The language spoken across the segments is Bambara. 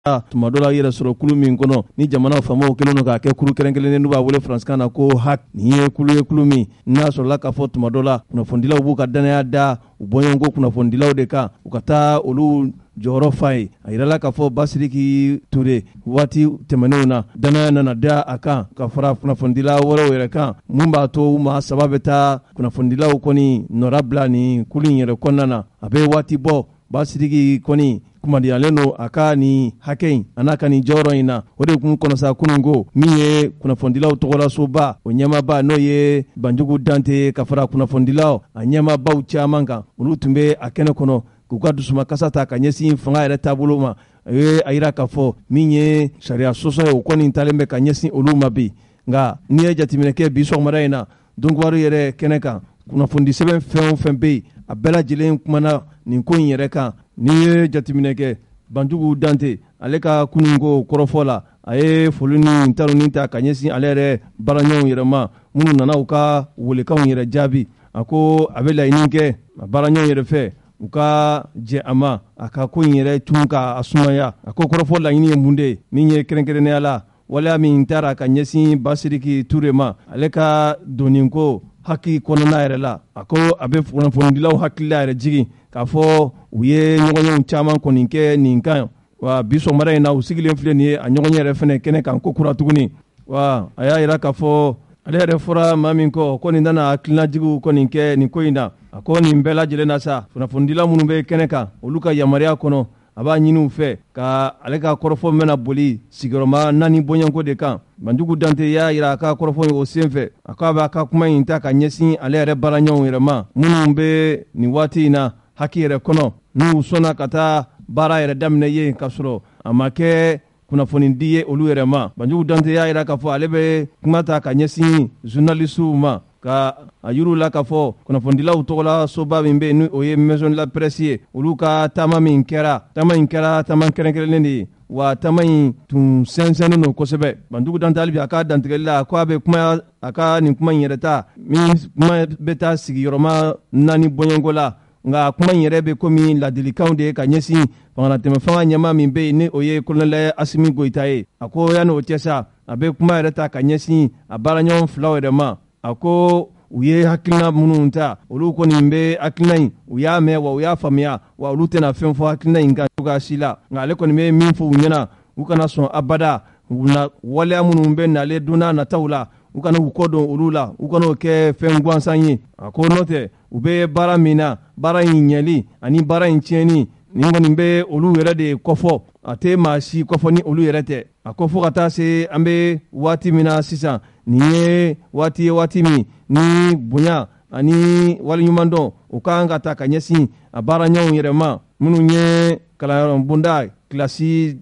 tuma dɔ la yɛrɛ sɔrɔ kulu min kɔnɔ ni jamana faamaw kelen don k'a kɛ kulu kɛrɛnkɛrɛnnen n'u b'a wele faransikan na ko HAC. Nin ye kulu min n'a sɔrɔla k'a fɔ tuma dɔ la kunnafonidilaw b'u ka danaya da u bɔɲɔgɔnko kunnafonidilaw de kan u ka taa olu jɔyɔrɔ fa ye. A yirala k'a fɔ Ba Sidiki Ture waati tɛmɛnenw na danaya nana da a kan ka fara kunnafonidila wɛrɛw yɛrɛ kan mun b'a to maa saba bɛ taa kunnafonidilaw kɔni nɔra bila nin kulu in yɛrɛ kɔnɔna na. A bɛ waati bɔ Ba Sidiki kɔni kumadiyalen don a ka nin hakɛ in a n'a ka nin jɔyɔrɔ in na. O de kun kɔnɔsa kununko min ye kunnafonidilaw tɔgɔlasoba o ɲɛmaaba n'o ye Banjugu Dante ka fara kunnafonidilaw a ɲɛmaabaw caman kan olu tun bɛ a kɛnɛ kɔnɔ k'u ka dusumakasa ta ka ɲɛsin fanga yɛrɛ taabolo ma. A ye a yira k'a fɔ min ye sariya sɔsɔ ye o kɔni talen bɛ ka ɲɛsin olu ma bi. Nka n'i ye jateminɛ kɛ bi sɔgɔmada in na Donkɔbari yɛrɛ kɛnɛ kan kunnafoni sɛbɛn fɛn o fɛn bɛ yen a bɛɛ lajɛlen kumana nin ko in yɛrɛ kan. N'i ye jateminɛ kɛ Banjugu Dante ale ka kununko kɔrɔfɔ la a ye foli ni taronin ta ka ɲɛsin ale yɛrɛ baaraɲɔgɔnw yɛrɛ ma minnu nana u ka welekanw yɛrɛ jaabi. A ko a bɛ laɲini kɛ a baaraɲɔgɔnw yɛrɛ fɛ u ka jɛ a ma a ka ko in yɛrɛ tun k'a sumaya. A ko kɔrɔfɔ laɲini ye mun de ye min ye kɛrɛnkɛrɛnnenya la waleya min taara ka ɲɛsin Ba Sidiki Ture ma ale ka donninko hakili kɔnɔna yɛrɛ la. A ko a bɛ kunnafonidilaw hakilila yɛrɛ jigin k'a fɔ u ye ɲɔgɔnyew caman kɔni kɛ nin kan. Wa bi sɔgɔmada in na u sigilen filɛ nin ye a ɲɔgɔnye yɛrɛ fɛnɛ kɛnɛ kan ko kura tuguni. Wa a y'a yira k'a fɔ ale yɛrɛ fɔra maa min kɔ ko nin nana hakilinajigiw kɔni kɛ nin ko in na. A ko nin bɛɛ lajɛlen na sa kunnafonidila minnu bɛ kɛnɛ kan olu ka yamaruya kɔnɔ a b'a ɲini u fɛ ka ale ka kɔrɔfɔ mɛna boli sigiyɔrɔma 4 bɔɲɔnko de kan. Banjugu Dante y'a yira a ka kɔrɔfɔ in o senfɛ a ko a b'a ka kuma in ta ka ɲɛsin ale yɛrɛ baaraɲɔgɔnw yɛrɛ ma minnu bɛ nin waati in na haki yɛrɛ kɔnɔ n'u sɔnna ka taa baara yɛrɛ daminɛ yen ka sɔrɔ a ma kɛ kunnafonidi ye olu yɛrɛ ma. Banjugu Dante y'a yira k'a fɔ ale bɛ kuma ta ka ɲɛsin journalistw ma ka a yiriw la k'a fɔ kunnafonidilaw tɔgɔla soba min bɛ yen n'o ye Maison de la Presse ye olu ka taama in kɛra taama kɛrɛnkɛrɛnnen de ye wa taama in tun sɛnsɛnnen don kosɛbɛ. Banjugu Dante hali bi a ka dantigɛli la ko a bɛ kuma a ka nin kuma in yɛrɛ ta min kuma bɛ taa sigiyɔrɔma 4 bɔɲɔnko la. Nka kuma in yɛrɛ bɛ komi ladilikanw de ye ka ɲɛsin fangatɛmɛ fanga ɲɛmaa min bɛ yen ni o ye Colonel Asimi Goita ye. A ko yanni o cɛ sa a bɛ kuma yɛrɛ ta ka ɲɛsin a baaraɲɔgɔn filaw yɛrɛ ma. A ko u ye hakilina minnu ta olu kɔni bɛ hakilina in u y'a mɛn wa u y'a faamuya wa olu tɛna fɛn fɔ hakilina in kan cogoya si la. Nka ale kɔni bɛ min fɔ u ɲɛna u kana sɔn abada u na waleya minnu bɛ nale don n'a nataw la u kana u kɔ don olu la u kana o kɛ fɛn gansan ye. A ko n'o tɛ u bɛ baara min na baara in ɲɛli ani baara in tiɲɛni nin kɔni bɛ olu yɛrɛ de kɔfɔ a tɛ maa si kɔfɔ ni olu yɛrɛ tɛ. A ko fo ka taa se an bɛ waati min na sisan nin ye waati min ni bonya ani waleɲumandɔn o kan ka ta ka ɲɛsin a baaraɲɔgɔnw yɛrɛ ma minnu ye kalanyɔrɔ bonda kilasi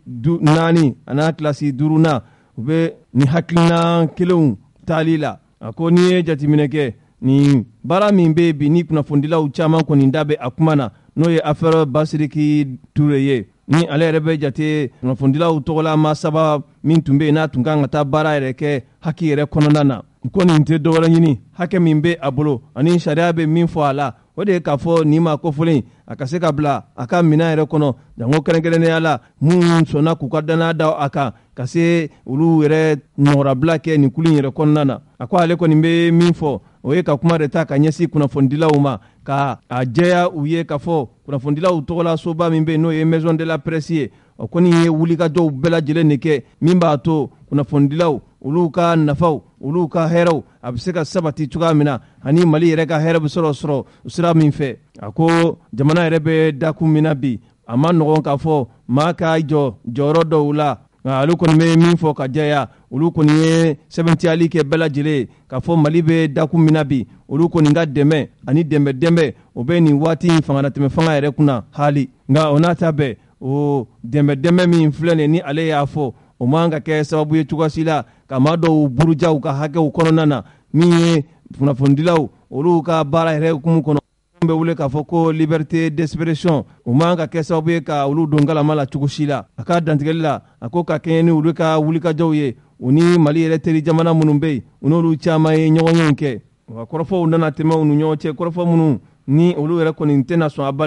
4 ani kilasi 5 u bɛ nin hakilina kelenw taali la. A ko n'i ye jateminɛ kɛ nin baara min bɛ bi ni kunnafonidilaw caman kɔni da bɛ a kuma na n'o ye affaire Ba Sidiki Ture ye ni ale yɛrɛ bɛ jate kunnafonidilaw tɔgɔla maa saba min tun bɛ yen n'a tun kan ka taa baara yɛrɛ kɛ haki yɛrɛ kɔnɔna na. Ko nin tɛ dɔwɛrɛ ɲini hakɛ min bɛ a bolo ani sariya bɛ min fɔ a la o de ye k'a fɔ nin ma kofɔlen a ka se ka bila a ka minɛn yɛrɛ kɔnɔ jango kɛrɛnkɛrɛnnenya la minnu sɔnna k'u ka danaya da a kan ka se olu yɛrɛ nɔrabila kɛ nin kulu in yɛrɛ kɔnɔna na. A ko ale kɔni bɛ min fɔ o ye ka kuma de ta ka ɲɛsin kunnafonidilaw ma ka a jɛya u ye k'a fɔ kunnafonidilaw tɔgɔla soba min bɛ yen n'o ye Maison de la Presse ye o kɔni ye wulikajɔw bɛɛ lajɛlen de kɛ min b'a to kunnafonidilaw olu ka nafaw olu ka hɛrɛw a bɛ se ka sabati cogoya min na ani Mali yɛrɛ ka hɛrɛ bɛ sɔrɔ sira min fɛ. A ko jamana yɛrɛ bɛ dakun min na bi a ma nɔgɔn k'a fɔ maa ka jɔyɔrɔ dɔw la. Nka olu kɔni bɛ min fɔ ka jɛya olu kɔni ye sɛbɛntiyali kɛ bɛɛ lajɛlen k'a fɔ Mali bɛ dakun min na bi olu kɔni ka dɛmɛ ani dɛmɛ o bɛ nin waati in fangatɛmɛ fanga yɛrɛ kunna hali. Nka o n'a ta bɛɛ o dɛmɛ min filɛ nin ni ale y'a fɔ o man ka kɛ sababu ye cogoya si la ka maa dɔw buruja u ka hakɛw kɔnɔna na min ye kunnafonidilaw olu ka baara yɛrɛ hukumu kɔnɔ bɛ wele k'a fɔ ko liberté d'expression o man ka kɛ sababu ye ka olu don galama la cogo si la. A ka dantigɛli la a ko ka kɛɲɛ ni olu ka wulikajɔw ye u ni Mali yɛrɛ teri jamana minnu bɛ yen u n'olu caman ye ɲɔgɔnyew kɛ wa kɔrɔfɔw nana tɛmɛ u ni ɲɔgɔn cɛ kɔrɔfɔ minnu ni olu yɛrɛ kɔni tɛna sɔn abada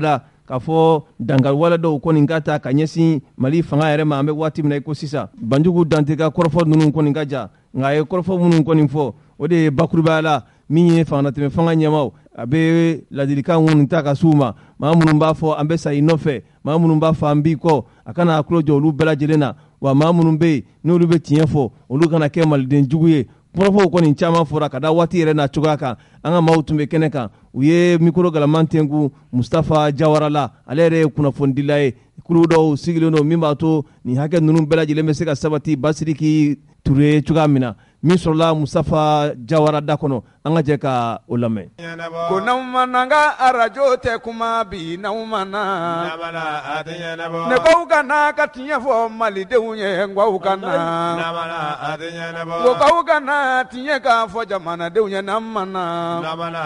k'a fɔ dankari wale dɔw kɔni ka ta ka ɲɛsin Mali fanga yɛrɛ ma an bɛ waati min na i ko sisan Banjugu Dante ka kɔrɔfɔ ninnu kɔni ka ja nka a ye kɔrɔfɔ minnu kɔni fɔ o de ye bakurubaya la min ye fangatɛmɛ fanga ɲɛmaw a bɛ ladilikan minnu ta ka s'u ma maa minnu b'a fɔ an bɛ sa i nɔfɛ maa minnu b'a fɔ an b'i kɔ a kana a tulo jɔ olu bɛɛ lajɛlen na wa maa minnu bɛ yen n'olu bɛ tiɲɛ fɔ olu kana kɛ maliden jugu ye kɔrɔfɔw kɔni caman fɔra ka da waati yɛrɛ n'a cogoya kan an ka maaw tun bɛ kɛnɛ kan u ye mikoro galaman tɛnku Mustafa Jawara la ale yɛrɛ ye kunnafonidila ye kulu dɔw sigilen don min b'a to nin hakɛ ninnu bɛɛ lajɛlen bɛ se ka sabati Basiriki Ture cogoya min na min sɔrɔla Mustafa Jawara da kɔnɔ an ka jɛ ka o lamɛn ko n'aw mana n ka arajo tɛ kuma bi n'aw mana ne k'aw kana ka tiɲɛ fɔ malidenw ye n k'aw kana ko k'aw kana tiɲɛ k'a fɔ jamanadenw ye n'an mana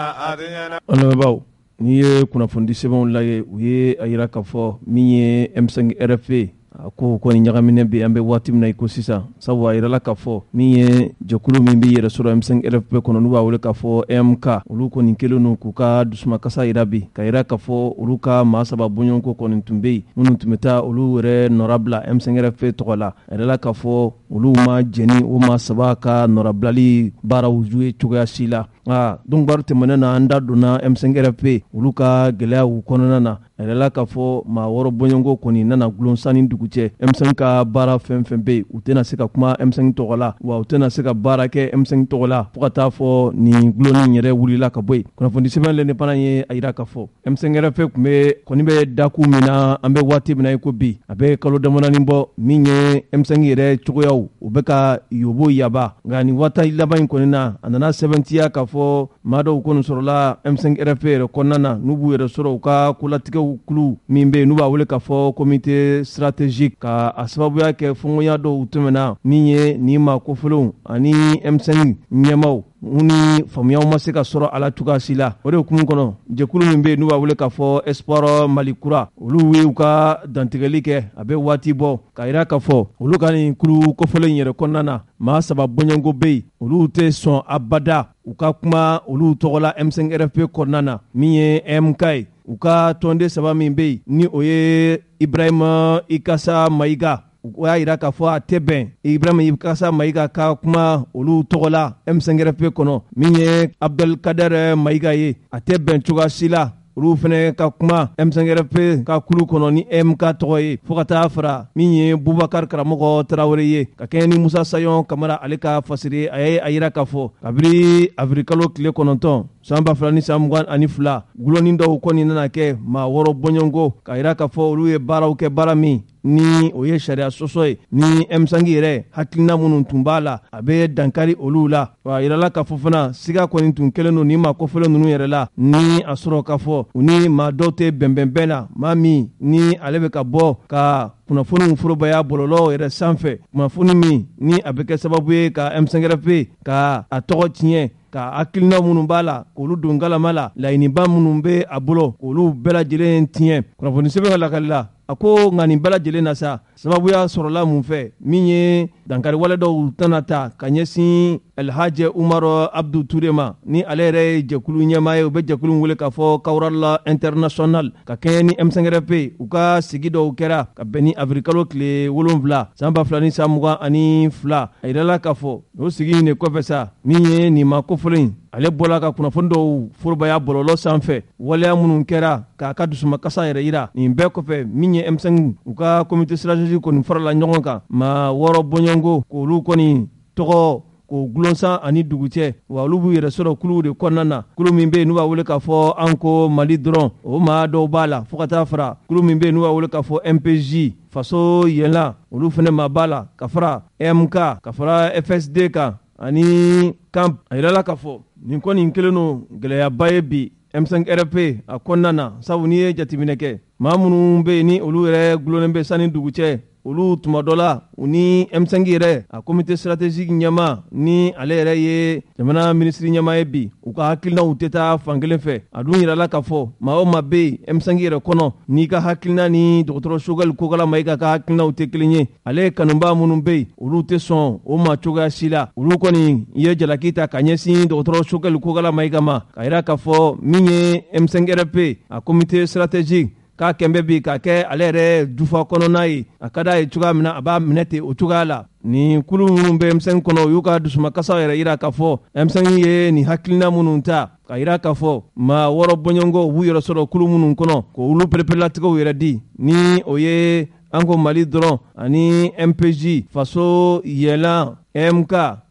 an lamɛnbaaw n'i ye kunnafonidi sɛbɛnw lajɛ u ye a yira k'a fɔ min ye M5 RFA a ko kɔni ɲagaminen bɛ an bɛ waati min na i ko sisan sabu a yirala k'a fɔ min ye jɛkulu min bɛ yɛrɛ sɔrɔ M5 RFP kɔnɔ n'u b'a wele k'a fɔ MK olu kɔni kelen don k'u ka dusumakasa yira bi ka yira k'a fɔ olu ka maa saba bɔɲɔgɔnko kɔni tun bɛ yen minnu tun bɛ taa olu yɛrɛ nɔra bila M5 RFP tɔgɔ la a yirala k'a fɔ olu ma jɛni o maa saba ka nɔrabilali baaraw ye cogoya si la dɔnku tɛmɛnen na an da donna M5 RFP olu ka gɛlɛyaw kɔnɔna na a yirala k'a fɔ maa wɔɔrɔ bɔɲɔgɔnko kɔni nana gulon sanni dugu cɛ M5 ka baara fɛn fɛn bɛ yen u tɛna se ka kuma M5 tɔgɔ la wa u tɛna se ka baara kɛ M5 tɔgɔ la fo ka taa fɔ nin gulonni yɛrɛ wulila ka bɔ yen kunnafoni sɛbɛn l'Indépendant ye a yira k'a fɔ M5 RFP kɔni bɛ daku min na an bɛ waati min na i ko bi a bɛ kalo damadɔnin bɔ min ye M5 yɛrɛ cogoyaw u bɛ ka yobo yaba nka nin waati laban in kɔni na a nana sɛbɛntiya k'a fɔ maa dɔw kɔni sɔrɔla M5 RFP yɛrɛ kɔnɔna na n'u b'u yɛrɛ sɔrɔ u ka kolatigɛw kulu min bɛ yen n'u b'a wele k'a fɔ comité stratégique ka a sababuya kɛ fɔnkɔnya dɔw tɛmɛna min ye nin maa kofɔlenw ani M5 ɲɛmaw ni faamuyaw ma se ka sɔrɔ a la cogoya si la o de hukumu kɔnɔ jɛkulu min bɛ yen n'u b'a wele k'a fɔ Espoir Mali Kura olu ye u ka dantigɛli kɛ a bɛ waati bɔ k'a yira k'a fɔ olu ka nin kulu kofɔlen yɛrɛ kɔnɔna na maa saba bɔɲɔgɔnko bɛ yen olu tɛ sɔn abada u ka kuma olu tɔgɔ la M5 RFP kɔnɔna na min ye MK ye u ka tɔnden saba min bɛ yen ni o ye Ibrahima Ikasa Mayiga o y'a yira k'a fɔ a tɛ bɛn Ibrahima Ikasa Mayiga ka kuma olu tɔgɔ la M5 RFP kɔnɔ min ye Abdelkader Mayiga ye a tɛ bɛn cogoya si la olu fana ka kuma M5 RFP ka kulu kɔnɔ ni MK tɔgɔ ye fo ka taa fara min ye Bubakar Karamɔgɔ Tarawele ye ka kɛɲɛ ni Musa Sayon Kamara ale ka fasiri a ye a yira k'a fɔ kabiri avrikalo tile 9 san 2022 gulonni dɔw kɔni nana kɛ maa wɔɔrɔ bɔɲɔgɔnko ka yira k'a fɔ olu ye baaraw kɛ baara min ni o ye sariya sɔsɔ ye ni M5 yɛrɛ hakilina minnu tun b'a la a bɛ dankari olu la wa a yirala k'a fɔ fana siga kɔni tun kelen don ni maa kɔfɛlen ninnu yɛrɛ la ni a sɔrɔ k'a fɔ u ni maa dɔw tɛ bɛnbɛnbɛn na maa min ni ale bɛ ka bɔ ka kunnafoniw forobaya bɔlɔlɔ yɛrɛ sanfɛ kunnafoni min ni a bɛ kɛ sababu ye ka M5 RFP ka a tɔgɔ tiɲɛ ka hakilina minnu b'a la k'olu don galama la laɲiniba minnu bɛ a bolo k'olu bɛɛ lajɛlen tiɲɛ kunnafoni sɛbɛn ka lakali la a ko nka nin bɛɛ lajɛlen na sa sababuya sɔrɔla mun fɛ min ye dankari wale dɔw tɛna ta ka ɲɛsin Elhaji Umaru Abdu Ture ma ni ale yɛrɛ ye jɛkulu ɲɛmaa ye u bɛ jɛkulu wele k'a fɔ Kawrala International ka kɛɲɛ ni M5 RFP u ka sigi dɔw kɛra ka bɛn ni avrikalo tile 7 san 2022 a yirala k'a fɔ o sigi in de kɔfɛ sa min ye nin maa kofɔlen ale bɔla ka kunnafoni dɔw forobaya bɔlɔlɔ sanfɛ waleya minnu kɛra k'a ka dusumakasa yɛrɛ yira nin bɛɛ kɔfɛ min ye M5 u ka comité stratégique kɔni farala ɲɔgɔn kan maa wɔɔrɔ bɔɲɔgɔnko k'olu kɔni tɔgɔ k'o gulonsan ani dugu cɛ wa olu b'u yɛrɛ sɔrɔ kuluw de kɔnɔna na kulu min bɛ yen n'u b'a wele k'a fɔ an ko Mali dɔrɔn o maa dɔw b'a la fo ka taa fara kulu min bɛ yen n'u b'a wele k'a fɔ MPJ faso yɛlɛ olu fana maa b'a la ka fara MK ka fara FSD kan ani camp a yirala k'a fɔ nin kɔni kelen don gɛlɛyaba ye bi M5 RFP a kɔnɔna na sabu n'i ye jateminɛ kɛ maa minnu bɛ yen ni olu yɛrɛ gulonnen bɛ sanni dugu cɛ olu tuma dɔ la u ni M5 yɛrɛ a comité stratégique ɲɛma ni ale yɛrɛ ye jamana minisiri ɲɛma ye bi u ka hakilinaw tɛ taa fan kelen fɛ a dun yirala k'a fɔ maa o maa bɛ yen M5 yɛrɛ kɔnɔ n'i ka hakilina ni dɔgɔtɔrɔ Choguel Kokala Mayiga ka hakilinaw tɛ kelen ye ale kanubaa minnu bɛ yen olu tɛ sɔn o ma cogoya si la olu kɔni ye jalaki ta ka ɲɛsin dɔgɔtɔrɔ Choguel Kokala Mayiga ma ka yira k'a fɔ min ye M5 RFP a comité stratégique k'a kɛnbɛ bi k'a kɛ ale yɛrɛ dufa kɔnɔna ye a ka d'a ye cogoya min na a b'a minɛ ten o cogoya la nin kulu minnu bɛ M5 kɔnɔ u y'u ka dusumakasaw yɛrɛ yira k'a fɔ M5 ye nin hakilina minnu ta ka yira k'a fɔ maa wɔɔrɔ bɔɲɔgɔnko u b'u yɛrɛ sɔrɔ kulu minnu kɔnɔ k'olu pereperelatigɛw yɛrɛ di ni o ye an ko Mali dɔrɔn ani MPJ faso yɛlɛn MK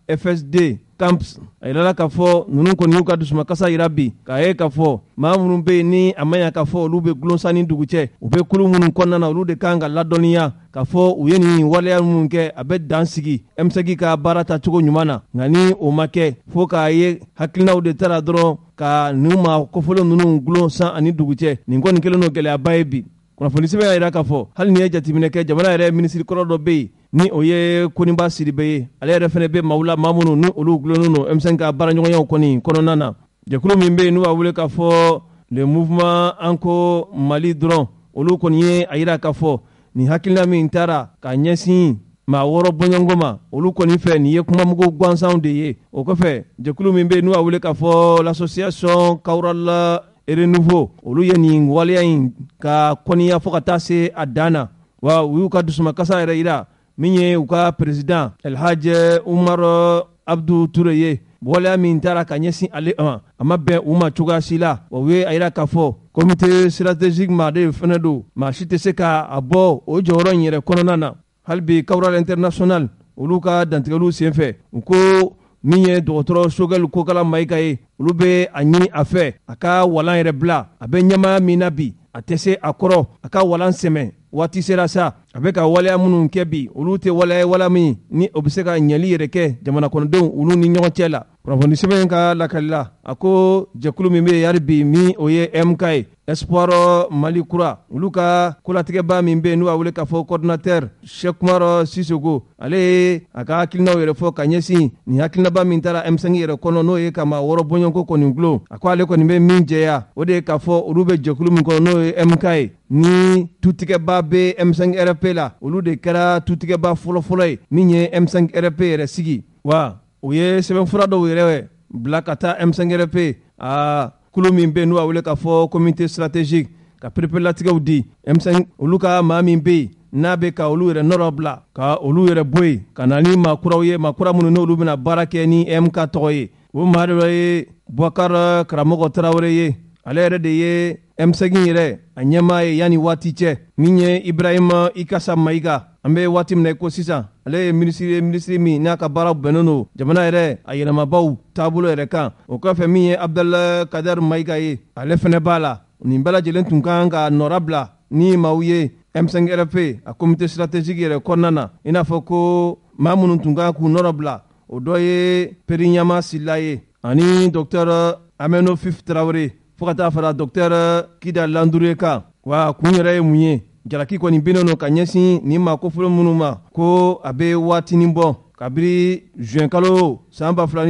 FSD camps a yirala k'a fɔ ninnu kɔni y'u ka dusumakasa yira bi k'a ye k'a fɔ maa minnu bɛ yen ni a man ɲa k'a fɔ olu bɛ gulonsan ni dugu cɛ u bɛ kulu minnu kɔnɔna na olu de kan ka ladɔnniya k'a fɔ u ye nin waleya minnu kɛ a bɛ dan sigi M5 ka baara tacogo ɲuman na nka ni o ma kɛ fo k'a ye hakilinaw de taara dɔrɔn ka nin maa kɔfɔlen ninnu gulonsan ani dugu cɛ nin kɔni kɛlen don gɛlɛyaba ye bi kunnafoni sɛbɛn y'a jira k'a fɔ hali ni ye jateminɛ kɛ jamana yɛrɛ minisiri kɔrɔ dɔ bɛ yen ni o ye Koniba Sidibe ye ale yɛrɛ fana bɛ maaw la maa minnu ni olu gulonnen don M5 ka baaraɲɔgɔnyaw kɔni kɔnɔna na jɛkulu min bɛ yen n'u b'a wele k'a fɔ le mouvement an ko Mali dɔrɔn olu kɔni ye a jira k'a fɔ nin hakilina min taara ka ɲɛsin maa wɔɔrɔ bɔɲɔgɔnko ma olu kɔni fɛ nin ye kumamugu gansanw de ye o kɔfɛ jɛkulu min bɛ yen n'u b'a wele k'a fɔ l'association Kaurala Renouveau olu ye nin waleya in ka kɔniya fo ka taa se a dan na wa u y'u ka dusumakasa yɛrɛ yira min ye u ka président Elhadji Umar Abdou Touré ye waleya min taara ka ɲɛsin ale ma a ma bɛn u ma cogoya si la wa u ye a yira k'a fɔ comité stratégique maa de fɛnɛ don maa si tɛ se ka a bɔ o jɔyɔrɔ in yɛrɛ kɔnɔna na hali bi Kawural international olu ka dantigɛliw senfɛ u ko min ye dɔgɔtɔrɔ Sogɛl Kokala Mayiga ye olu bɛ a ɲini a fɛ a ka walan yɛrɛ bila a bɛ ɲɛmaya min na bi a tɛ se a kɔrɔ a ka walan sɛmɛ waati sera sa a bɛ ka waleya minnu kɛ bi olu tɛ waleya wala min ni o bɛ se ka ɲɛli yɛrɛ kɛ jamana kɔnɔdenw olu ni ɲɔgɔn cɛ la kunnafoni sɛbɛn ka lakali la a ko jɛkulu min bɛ yen hali bi min o ye MK ye Espoir Mali Kura olu ka kolatigɛba min bɛ yen n'u b'a wele k'a fɔ coordinateur Cheikh Umar Sisoko ale ye a ka hakilinaw yɛrɛ fɔ ka ɲɛsin nin hakilinaba min taara M5 yɛrɛ kɔnɔ n'o ye ka maa wɔɔrɔ bɔɲɔgɔnko kɔni gulon a ko ale kɔni bɛ min jɛya o de ye k'a fɔ olu bɛ jɛkulu min kɔnɔ n'o ye MK ye ni tutigɛba bɛ M5 RP la olu de kɛra tutigɛba fɔlɔfɔlɔ ye min ye M5 RP yɛrɛ sigi wa u ye sɛbɛnfura dɔw yɛrɛ bila ka taa M5 RP a kulu min bɛ yen n'u b'a wele k'a fɔ comité stratégique ka pereperelatigɛw di M5 olu ka maa min bɛ yen n'a bɛ ka olu yɛrɛ nɔrɔ bila ka olu yɛrɛ bɔ yen ka na ni maa kuraw ye maa kura minnu n'olu bɛna baara kɛ ni MK tɔgɔ ye o maa dɔ ye Boubacar Karamɔgɔ Tarawele ye ale yɛrɛ de ye M5 yɛrɛ a ɲɛmaa ye yanni waati cɛ min ye Ibrahima Ikasa Mayiga an bɛ waati min na ko sisan ale ye minisiri min n'a ka baara bɛnnen don jamana yɛrɛ a yɛlɛmabaw taabolo yɛrɛ kan o kɔfɛ min ye Abdel Kader Mayiga ye ale fɛnɛ b'a la nin bɛɛ lajɛlen tun kan ka nɔra bila ni maaw ye M5 RP a comité stratégique yɛrɛ kɔnɔna na i n'a fɔ ko maa minnu tun kan k'u nɔrɔ bila o dɔ ye Periɲama Sila ye ani docteur Ameno Fif Tarawele fo ka taa fara docteur Kida Landoure kan wa kun yɛrɛ ye mun ye jalaki kɔni benen don ka ɲɛsin nin maa kofɔlen minnu ma ko a bɛ waatinin bɔ kabiri juin kalo san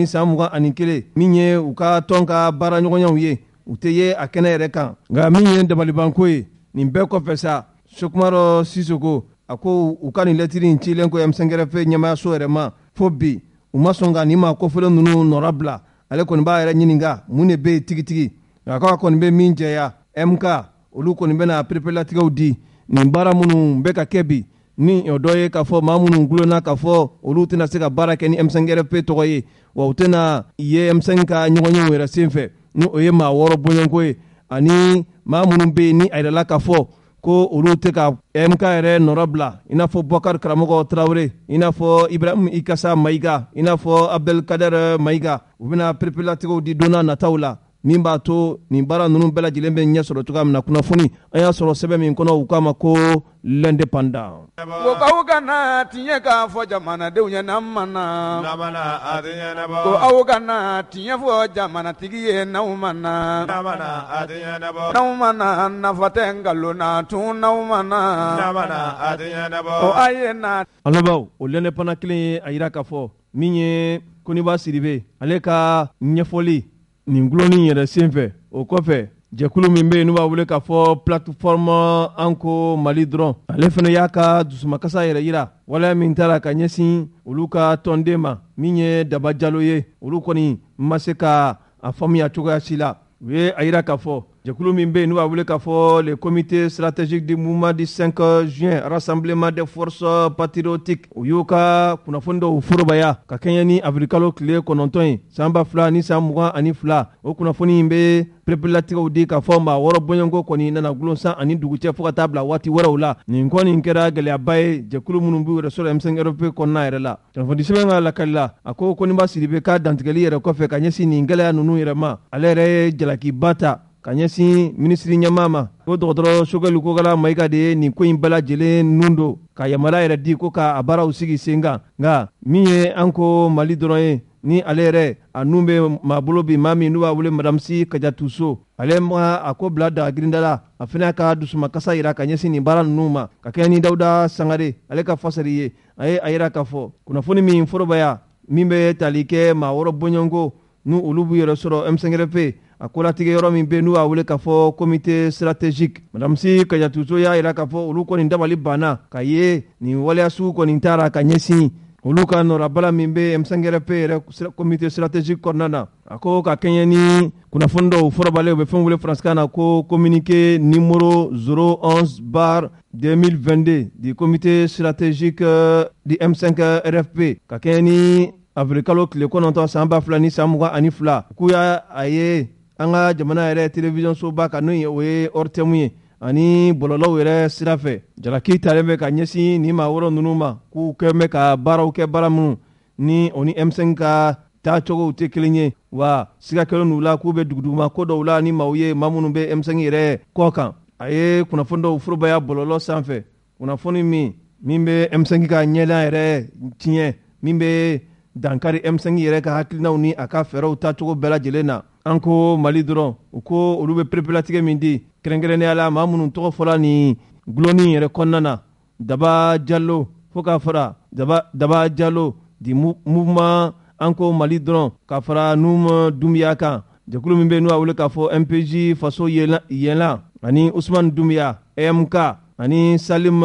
2021 min ye u ka tɔn ka baara ɲɔgɔnyaw ye u tɛ ye a kɛnɛ yɛrɛ kan nka min ye dabalibanko ye nin bɛɛ kɔfɛ sa Sokumaro Sisoko a ko u ka nin lɛtiri in cilen ko M5 RP ɲɛmaayaso yɛrɛ ma fo bi u ma sɔn ka nin maa kofɔlen ninnu nɔra bila ale kɔni b'a yɛrɛ ɲininka mun de bɛ yen tigitigi nka k'a kɔni bɛ min jɛya MK olu kɔni bɛna pereperelatigɛw di nin baara minnu bɛ ka kɛ bi ni o dɔ ye k'a fɔ maa minnu gulonna k'a fɔ olu tɛna se ka baara kɛ ni M5 RP tɔgɔ ye wa u tɛna ye M5 ka ɲɔgɔnyew yɛrɛ senfɛ ni o ye maa wɔɔrɔ bɔɲɔgɔnko ye ani maa minnu bɛ yen ni a yɛrɛla k'a fɔ ko olu tɛ ka MK yɛrɛ nɔrɔ bila i n'a fɔ Boubacar Karamɔgɔ Tarawele i n'a fɔ Ibrahima Ikasa Mayiga i n'a fɔ Abdelkader Mayiga u bɛna pereperelatigɛw di don n'a nataw la min b'a to nin baara ninnu bɛɛ lajɛlen bɛ ɲɛ sɔrɔ cogoya min na kunnafoni an y'a sɔrɔ sɛbɛn min kɔnɔ u k'a ma ko l'indépendant. Ko aw kana tiɲɛ k'a fɔ jamanadenw ɲɛna mana ko aw kana tiɲɛ fɔ jamanatigi ye n'aw mana n'aw mana nafa tɛ nkalon na tun n'aw mana o a ye na. an labaw o l'indépendant kelen ye a yira k'a fɔ min ye Koniba Sidibe ale ka ɲɛfɔli nin gulonni yɛrɛ senfɛ o kɔfɛ jɛkulu min bɛ yen n'u b'a wele k'a fɔ plateforme an ko Mali dɔrɔn ale fana y'a ka dusumakasa yɛrɛ yira waleya min taara ka ɲɛsin olu ka tɔnden ma min ye Daba Jalo ye olu kɔni ma se ka a faamuya cogoya si la u ye a yira k'a fɔ jɛkulu min bɛ yen n'u b'a wele k'a fɔ le comité stratégique du mouvement du 5 juin rassemblement des forces patriotiques u y'u ka kunnafoni dɔw forobaya ka kɛɲɛ ni avril kalo tile 9 ye san 2000 ni san 22 o kunnafoni in bɛ pereperelatigɛw di k'a fɔ maa wɔɔrɔ bɔɲɔgɔnko kɔni nana gulonsan ani dugu cɛ fo ka taa bila waati wɛrɛw la nin kɔni kɛra gɛlɛyaba ye jɛkulu minnu b'u yɛrɛ sɔrɔ M5RP kɔnɔna yɛrɛ la kunnafoni sɛbɛn ka lakali la a ko Koniba Sidibe ka dantigɛli yɛrɛ kɔfɛ ka ɲɛsin nin gɛlɛya ninnu yɛrɛ ma ale yɛrɛ ye jalakiba ta ka ɲɛsin minisiri ɲɛmaa ma ko dɔgɔtɔrɔ Sogɛli Kokala Mayiga de ye nin ko in bɛɛ lajɛlen nun don ka yamaruya yɛrɛ di ko ka a baaraw sigi sen kan nka min ye an ko Mali dɔrɔn ye ni ale yɛrɛ a nun bɛ maa bolo bi maa min n'u b'a wele Madame Si Kajatuso ale ma a ko bila dagagirinda la a fana ka dusumakasa yira ka ɲɛsin nin baara ninnu ma ka kɛɲɛ ni Dawuda Sangare ale ka fasari ye a ye a yira k'a fɔ kunnafoni min forobaya min bɛ tali kɛ maa wɔɔrɔ bɔɲɔgɔnko n'u olu b'u yɛrɛ sɔrɔ M5RP a kolatigɛ yɔrɔ min bɛ n'u b'a wele k'a fɔ comité stratégique Madame Si Kajatuso y'a yira k'a fɔ olu kɔni dabali banna ka ye nin waleya sugu kɔni taara ka ɲɛsin olu ka nɔrabala min bɛ M5RP yɛrɛ comité stratégique kɔnɔna na a ko ka kɛɲɛ ni kunnafoni dɔw forobalen u bɛ fɛn wele faransikan na ko communiqué numéro 011/2022 du comité stratégique du M5RFP ka kɛɲɛ ni avril kalo tile 9 san 2000 ni san 22 k'u y'a a ye an ka jamana yɛrɛ télévision soba ka n'o ye o ye Ortemu ye ani bɔlɔlɔw yɛrɛ sira fɛ jalaki talen bɛ ka ɲɛsin ni maa wɔɔrɔ ninnu ma k'u kɛn bɛ ka baaraw kɛ baara minnu ni o ni M5 ka taacogow tɛ kelen ye wa siga kɛlen n'u la k'u bɛ duguduguma ko dɔw la ni maaw ye maa minnu bɛ M5 yɛrɛ kɔ kan a ye kunnafoni dɔw forobaya bɔlɔlɔ sanfɛ kunnafoni min bɛ M5 ka ɲɛdan yɛrɛ tiɲɛ min bɛ dankari M5 yɛrɛ ka hakilinaw ni a ka fɛɛrɛw taacogo bɛɛ lajɛlen na an ko Mali dɔrɔn u ko olu bɛ pereperelatigɛ min di kɛrɛnkɛrɛnnenya la maa minnu tɔgɔ fɔla nin gulonni yɛrɛ kɔnɔna na Daba Diallo fo k'a fara Daba Diallo di mouvement an ko Mali dɔrɔn k'a fara Num Dumbuya kan jɛkulu min bɛ n'u b'a wele k'a fɔ MPJ faso yɛlɛn ani Usman Dumbuya EMK ani Salim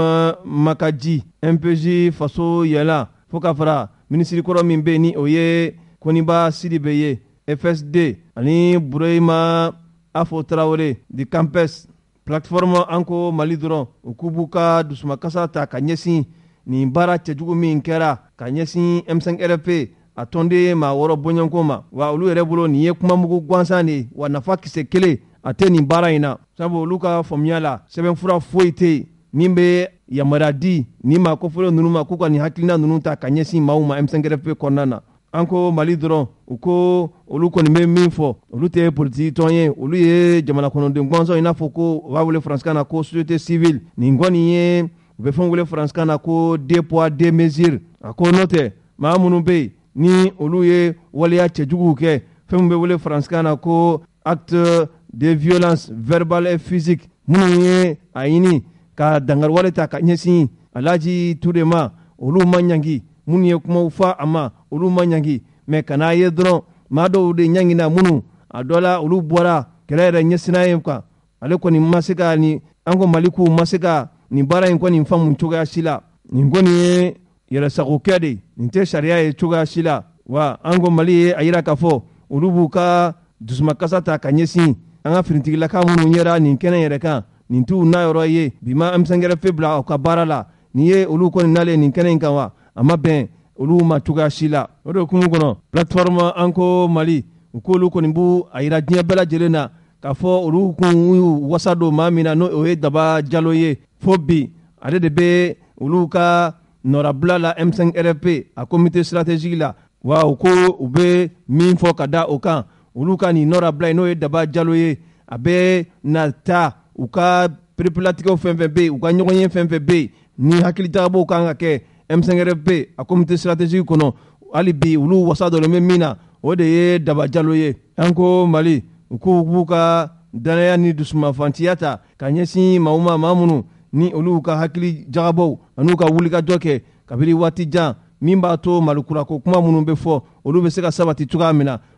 Makaji MPJ faso yɛlɛn fo k'a fara minisiri kɔrɔ min bɛ ni o ye Koniba Sidibe ye FSD ani Burema Afo Traoré di Campes plateforme an ko Mali dɔrɔn u k'u b'u ka dusumakasa ta ka ɲɛsin nin baara cɛjugu min kɛra ka ɲɛsin M5RP a tɔnden maa wɔɔrɔ bɔɲɔgɔnko ma wa olu yɛrɛ bolo nin ye kumamugu gansan de wa nafa kisɛ kelen a tɛ nin baara in na sabu olu ka faamuya la sɛbɛnfura foyi tɛ yen min bɛ yamaruya di ni maa kofɔlen ninnu ma k'u ka nin hakilina ninnu ta ka ɲɛsin maaw ma M5RP kɔnɔna na an ko Mali dɔrɔn u ko olu kɔni bɛ min fɔ olu tɛ politiki tɔn ye olu ye jamana kɔnɔden gansanw i n'a fɔ ko u b'a wele faransikan na ko société civile nin kɔni ye u bɛ fɛn wele faransikan na ko deux poids deux mesures a ko n'o tɛ maa minnu bɛ yen ni olu ye waleya cɛjuguw kɛ fɛn min bɛ wele faransikan na ko acte de violence verbale et physique minnu ye a ɲini ka dangariwale ta ka ɲɛsin Alaji Ture ma olu ma ɲangi minnu ye kumaw fɔ a ma olu ma ɲangi mɛ kana ye dɔrɔn maa dɔw de ɲangina minnu a dɔ la olu bɔra kɛlɛ yɛrɛ ɲɛsina ye kan ale kɔni ma se ka ni an ko Malikuw ma se ka nin baara in kɔni faamu cogoya si la nin kɔni ye yɛrɛsagokɛ de nin tɛ sariya ye cogoya si la wa an ko Mali ye a yira k'a fɔ olu b'u ka dusumakasa ta ka ɲɛsin an ka finitigilaka minnu yɛra nin kɛnɛ yɛrɛ kan nin t'u na yɔrɔ ye bi ma M5RP bila u ka baara la nin ye olu kɔni nalen nin kɛnɛ in kan wa a ma bɛn olu ma cogoya si la o de hukumu kɔnɔ plateforme an ko Mali u k'olu kɔni b'u a yira diɲɛ bɛɛ lajɛlen na k'a fɔ olu kun y'u wasa don maa min na n'o o ye Daba Diallo ye fo bi ale de bɛ olu ka nɔrabila la M5RP a comité stratégique la wa u ko u bɛ min fɔ ka da o kan olu ka nin nɔrabila ye n'o ye Daba Diallo ye a bɛ na taa u ka pereperelatigɛw fɛn fɛn bɛ yen u ka ɲɔgɔn ye fɛn fɛn bɛ yen ni hakilitagabow kan ka kɛ M5RP a comité stratégique kɔnɔ hali bi olu wasa dɔrɔn bɛ min na o de ye Daba Diallo ye an ko Mali u k'u b'u ka danaya ni dusumanfantiya ta ka ɲɛsin maaw ma maa minnu ni olu ka hakili jagabaw an'u ka wulikajɔ kɛ kabini waati jan min b'a to Malikurako kuma minnu bɛ fɔ olu bɛ se ka sabati cogoya min na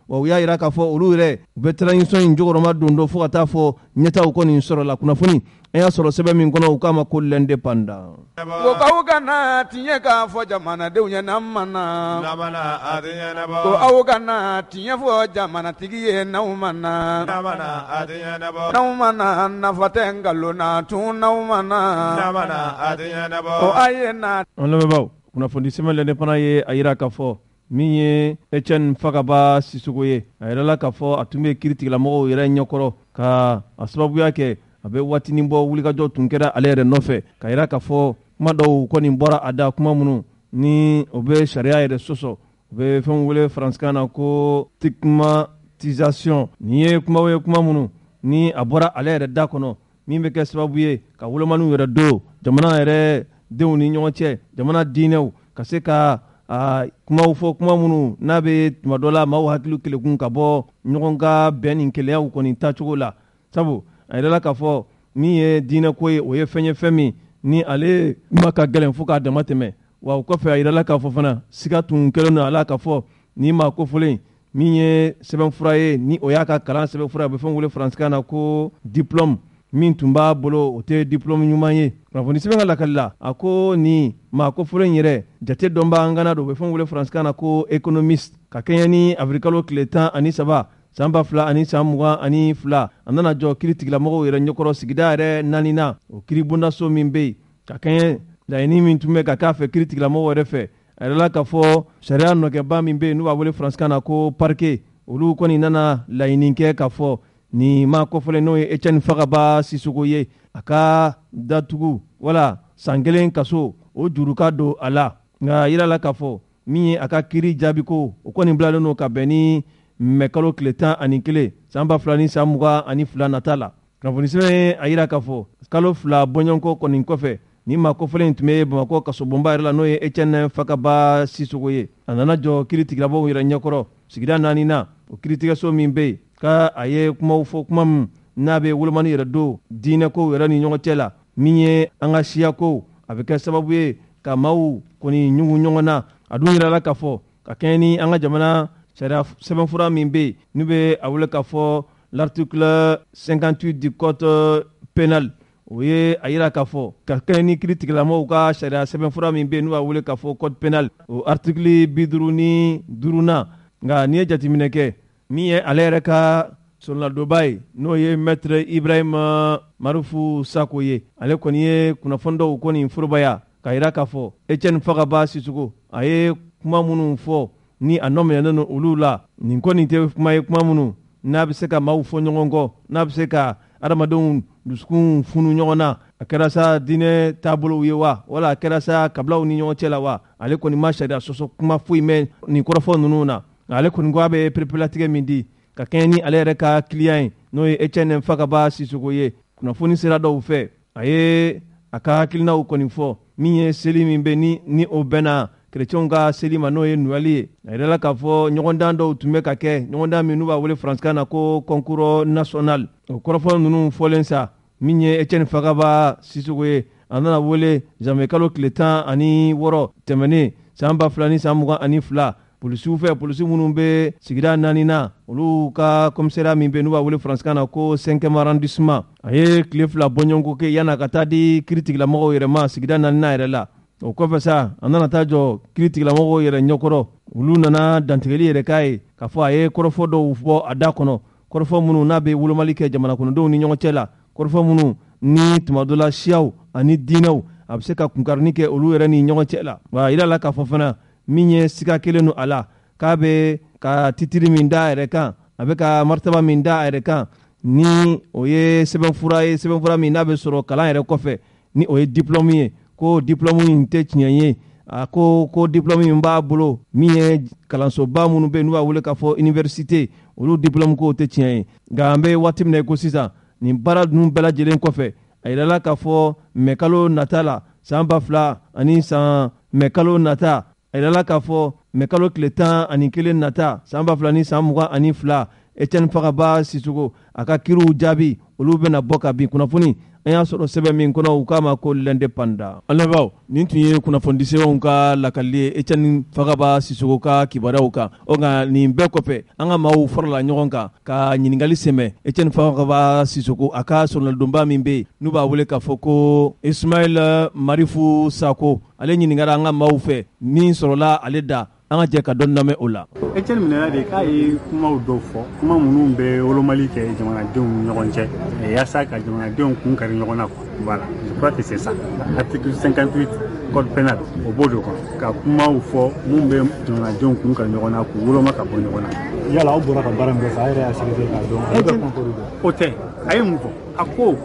wa u y'a yira k'a fɔ olu yɛrɛ u bɛ transition in jogoroma don dɔ fo ka taa fɔ ɲɛtaw kɔni sɔrɔla kunnafoni an y'a sɔrɔ sɛbɛn min kɔnɔ u k'a ma ko l'indépendant ko k'aw kana tiɲɛ k'a fɔ jamanadenw ye n'an ma na ko aw kana tiɲɛ fɔ jamanatigi ye n'aw ma na n'aw ma na nafa tɛ nkalon na tun n'aw ma na ko a ye na. an lamɛnbaaw kunnafoni sɛbɛn l'indépendant ye a yira k'a fɔ min ye Etienne Fakaba Sisoko ye a yɛrɛla k'a fɔ a tun bɛ kiiritigɛlamɔgɔw yɛrɛ ɲɛkɔrɔ ka a sababuya kɛ a bɛ waatini bɔ wulikajɔ tun kɛra ale yɛrɛ nɔfɛ ka yira k'a fɔ kuma dɔw kɔni bɔra a da kuma minnu ni o bɛ sariya yɛrɛ sɔsɔ u bɛ fɛn wele faransikan na ko stigmatisation nin ye kumaw ye kuma minnu ni a bɔra ale yɛrɛ da kɔnɔ min bɛ kɛ sababu ye ka wolomaniw yɛrɛ don jamana yɛrɛ denw ni ɲɔgɔn cɛ jamana diinɛw ka se ka kumaw fɔ kuma minnu n'a bɛ tuma dɔ la maaw hakili kelekun ka bɔ ɲɔgɔn ka bɛn ni keleyaw kɔni tacogo la sabu a yɛrɛla k'a fɔ min ye diinɛ ko ye o ye fɛn ye fɛn min ni ale kuma ka gɛlɛn fo k'a dama tɛmɛ wa o kɔfɛ a yɛrɛla k'a fɔ fana siga tun kɛlen don a la k'a fɔ ni maa kofɔlen min ye sɛbɛnfura ye ni o y'a ka kalan sɛbɛnfura a bɛ fɛn wele faransikan na ko diplôme min tun b'a bolo o tɛ diplôme ɲuman ye kunnafoni sɛbɛn ka lakali la a ko nin maa kofɔlen yɛrɛ jate dɔn b'an gana don o bɛ fɛn wele faransikan na ko économiste ka kɛɲɛ ni avrikalo tile 13 san 2000 ani san 22 a nana jɔ kiiri tigilamɔgɔw yɛrɛ ɲɛkɔrɔ sigida yɛrɛ 4nan o kiiri bondaso min bɛ yen ka kɛɲɛ laɲini min tun bɛ ka k'a fɛ kiiri tigilamɔgɔw yɛrɛ fɛ a yɛrɛla k'a fɔ sariya nɔkɛba min bɛ yen n'u b'a wele faransikan na ko parquet olu kɔni nana laɲini kɛ k'a fɔ nin maa kɔfɛlen n'o ye Etienne Fakaba Sisoko ye a ka datugu wala san 1 kaso o juru ka don a la nka yirala k'a fɔ min ye a ka kiiri jaabi ko o kɔni bilalen don ka bɛn ni mɛ kalo tile 11 san 2000 ni san 22 nata la kunnafoni sɛbɛn ye a yira k'a fɔ kalo 2 bɔɲɔgɔnko kɔni kɔfɛ ni maa kɔfɛlen tun bɛ Bamakɔ kasobonba yɛrɛ la n'o ye Etienne Fakaba Sisoko ye a nana jɔ kiiri tigilabɔw yɛrɛ ɲɛkɔrɔ sigida 4nan o kiiritigɛso min bɛ yen ka a ye kumaw fɔ kuma min n'a bɛ wolomani yɛrɛ don diinɛkow yɛrɛ ni ɲɔgɔn cɛ la min ye an ka siyakow a bɛ kɛ sababu ye ka maaw kɔni ɲugu ɲɔgɔn na a dun yirala k'a fɔ ka kɛɲɛ ni an ka jamana sariya sɛbɛnfura min bɛ yen n'u bɛ a wele k'a fɔ l'article 58 du code pénal o ye a yira k'a fɔ ka kɛɲɛ ni kiiri tigilamɔgɔw ka sariya sɛbɛnfura min bɛ yen n'u b'a wele k'a fɔ code pénal o article 55nan nka n'i ye jateminɛ kɛ min ye ale yɛrɛ ka sɔrɔladonba ye n'o ye maître Ibrahima Marufu Sako ye ale kɔni ye kunnafoni dɔw kɔni forobaya ka yira k'a fɔ Etienne Fakaba Sisoko a ye kuma minnu fɔ ni a nɔminɛlen don olu la nin kɔni tɛ kuma ye kuma minnu n'a bɛ se ka maaw fɔ ɲɔgɔn kɔ n'a bɛ se ka adamadenw dusukun funu ɲɔgɔn na a kɛra sa diinɛ taabolow ye wa wala a kɛra sa kabilaw ni ɲɔgɔn cɛ la wa ale kɔni ma sariya sɔsɔ kuma foyi mɛn nin kɔrɔfɔ ninnu na ale kɔni ko a bɛ perepelatigɛ min di ka kɛɲɛ ni ale yɛrɛ ka client ye n'o ye Etienne Fakaba Sisoko ye kunnafoni sira dɔw fɛ a ye a ka hakilinaw kɔni fɔ min ye seli min bɛ ni o bɛnna kerecɛnw ka seli ma n'o ye Noël ye a yirala k'a fɔ ɲɔgɔndan dɔw tun bɛ ka kɛ ɲɔgɔndan min n'u b'a wele faransikan na ko concours national o kɔrɔfɔ ninnu fɔlen sa min ye Etienne Fakaba Sisoko ye a nana wele janvier kalo tile 16 tɛmɛnen san 2000 ni san 22 polisiw fɛ polisi minnu bɛ sigida 4nan olu ka commissariat min bɛ n'u b'a wele faransikan na ko 5e arrondissement a ye tile 2 bɔɲɔgɔnko kɛ yan'a ka taa di kiiri tigilamɔgɔw yɛrɛ ma sigida 4nan yɛrɛ la o kɔfɛ sa a nana taa jɔ kiiri tigilamɔgɔw yɛrɛ ɲɛkɔrɔ olu nana dantigɛli yɛrɛ k'a ye k'a fɔ a ye kɔrɔfɔ dɔw fɔ a da kɔnɔ kɔrɔfɔ minnu n'a bɛ wolomali kɛ jamana kɔnɔdenw ni ɲɔgɔn cɛ la kɔrɔfɔ minnu ni tuma dɔ la siyaw ani diinɛw a bɛ se ka kunkarini kɛ olu yɛrɛ ni ɲɔgɔn cɛ la wa a yirala k'a fɔ fana min ye siga kelen don a la k'a bɛ ka titiri min da a yɛrɛ kan a bɛ ka martaba min da a yɛrɛ kan ni o ye sɛbɛnfura min n'a bɛ sɔrɔ kalan yɛrɛ kɔfɛ ni o ye diplôme ye ko diplôme in tɛ tiɲɛ ye a ko diplôme min b'a bolo min ye kalansoba minnu bɛ yen n'u b'a wele k'a fɔ université olu diplôme ko tɛ tiɲɛ ye nka an bɛ waati min na ko sisan nin baara ninnu bɛɛ lajɛlen kɔfɛ a yirala k'a fɔ mai kalo nata la san 2000 ani san mai kalo nata a yirala k'a fɔ mai kalo tile 11 nata san 2000 ni san 22 Etienne Fakaba Sisoko a ka kiiriw jaabi olu bɛna bɔ ka bin kunnafoni an y'a sɔrɔ sɛbɛn min kɔnɔ u k'a ma ko l'indépendant. An lamɛnbaaw, nin tun ye kunnafoni sɛbɛnw ka lakali ye Etienne Fagaba Sisoko ka kibaruyaw kan. O nka nin bɛɛ kɔfɛ an ka maaw farala ɲɔgɔn kan ka ɲininkali sɛmɛ Etienne Fagaba Sisoko a ka sɔrɔnalidonba min bɛ yen n'u b'a wele k'a fɔ ko Ismaël Marifu Sako ale ɲininkara an ka maaw fɛ min sɔrɔla ale da an ka jɛ ka dɔn lamɛn o la. Etienne minɛna de k'a ye kumaw dɔw fɔ kuma minnu bɛ wolomali kɛ jamanadenw ni ɲɔgɔn cɛ yaasa ka jamanadenw kun kari ɲɔgɔn na voilà je crois que c'est ça article 58 code pénal o b'o de kɔnɔ ka kumaw fɔ mun bɛ jamanadenw kun kari ɲɔgɔn na k'u woloma ka bɔ ɲɔgɔn na. Yala aw bɔra ka baara min kɛ sa a yɛrɛ y'a sɛgɛsɛgɛ k'a dɔn o tɛ a ye mun fɔ a ko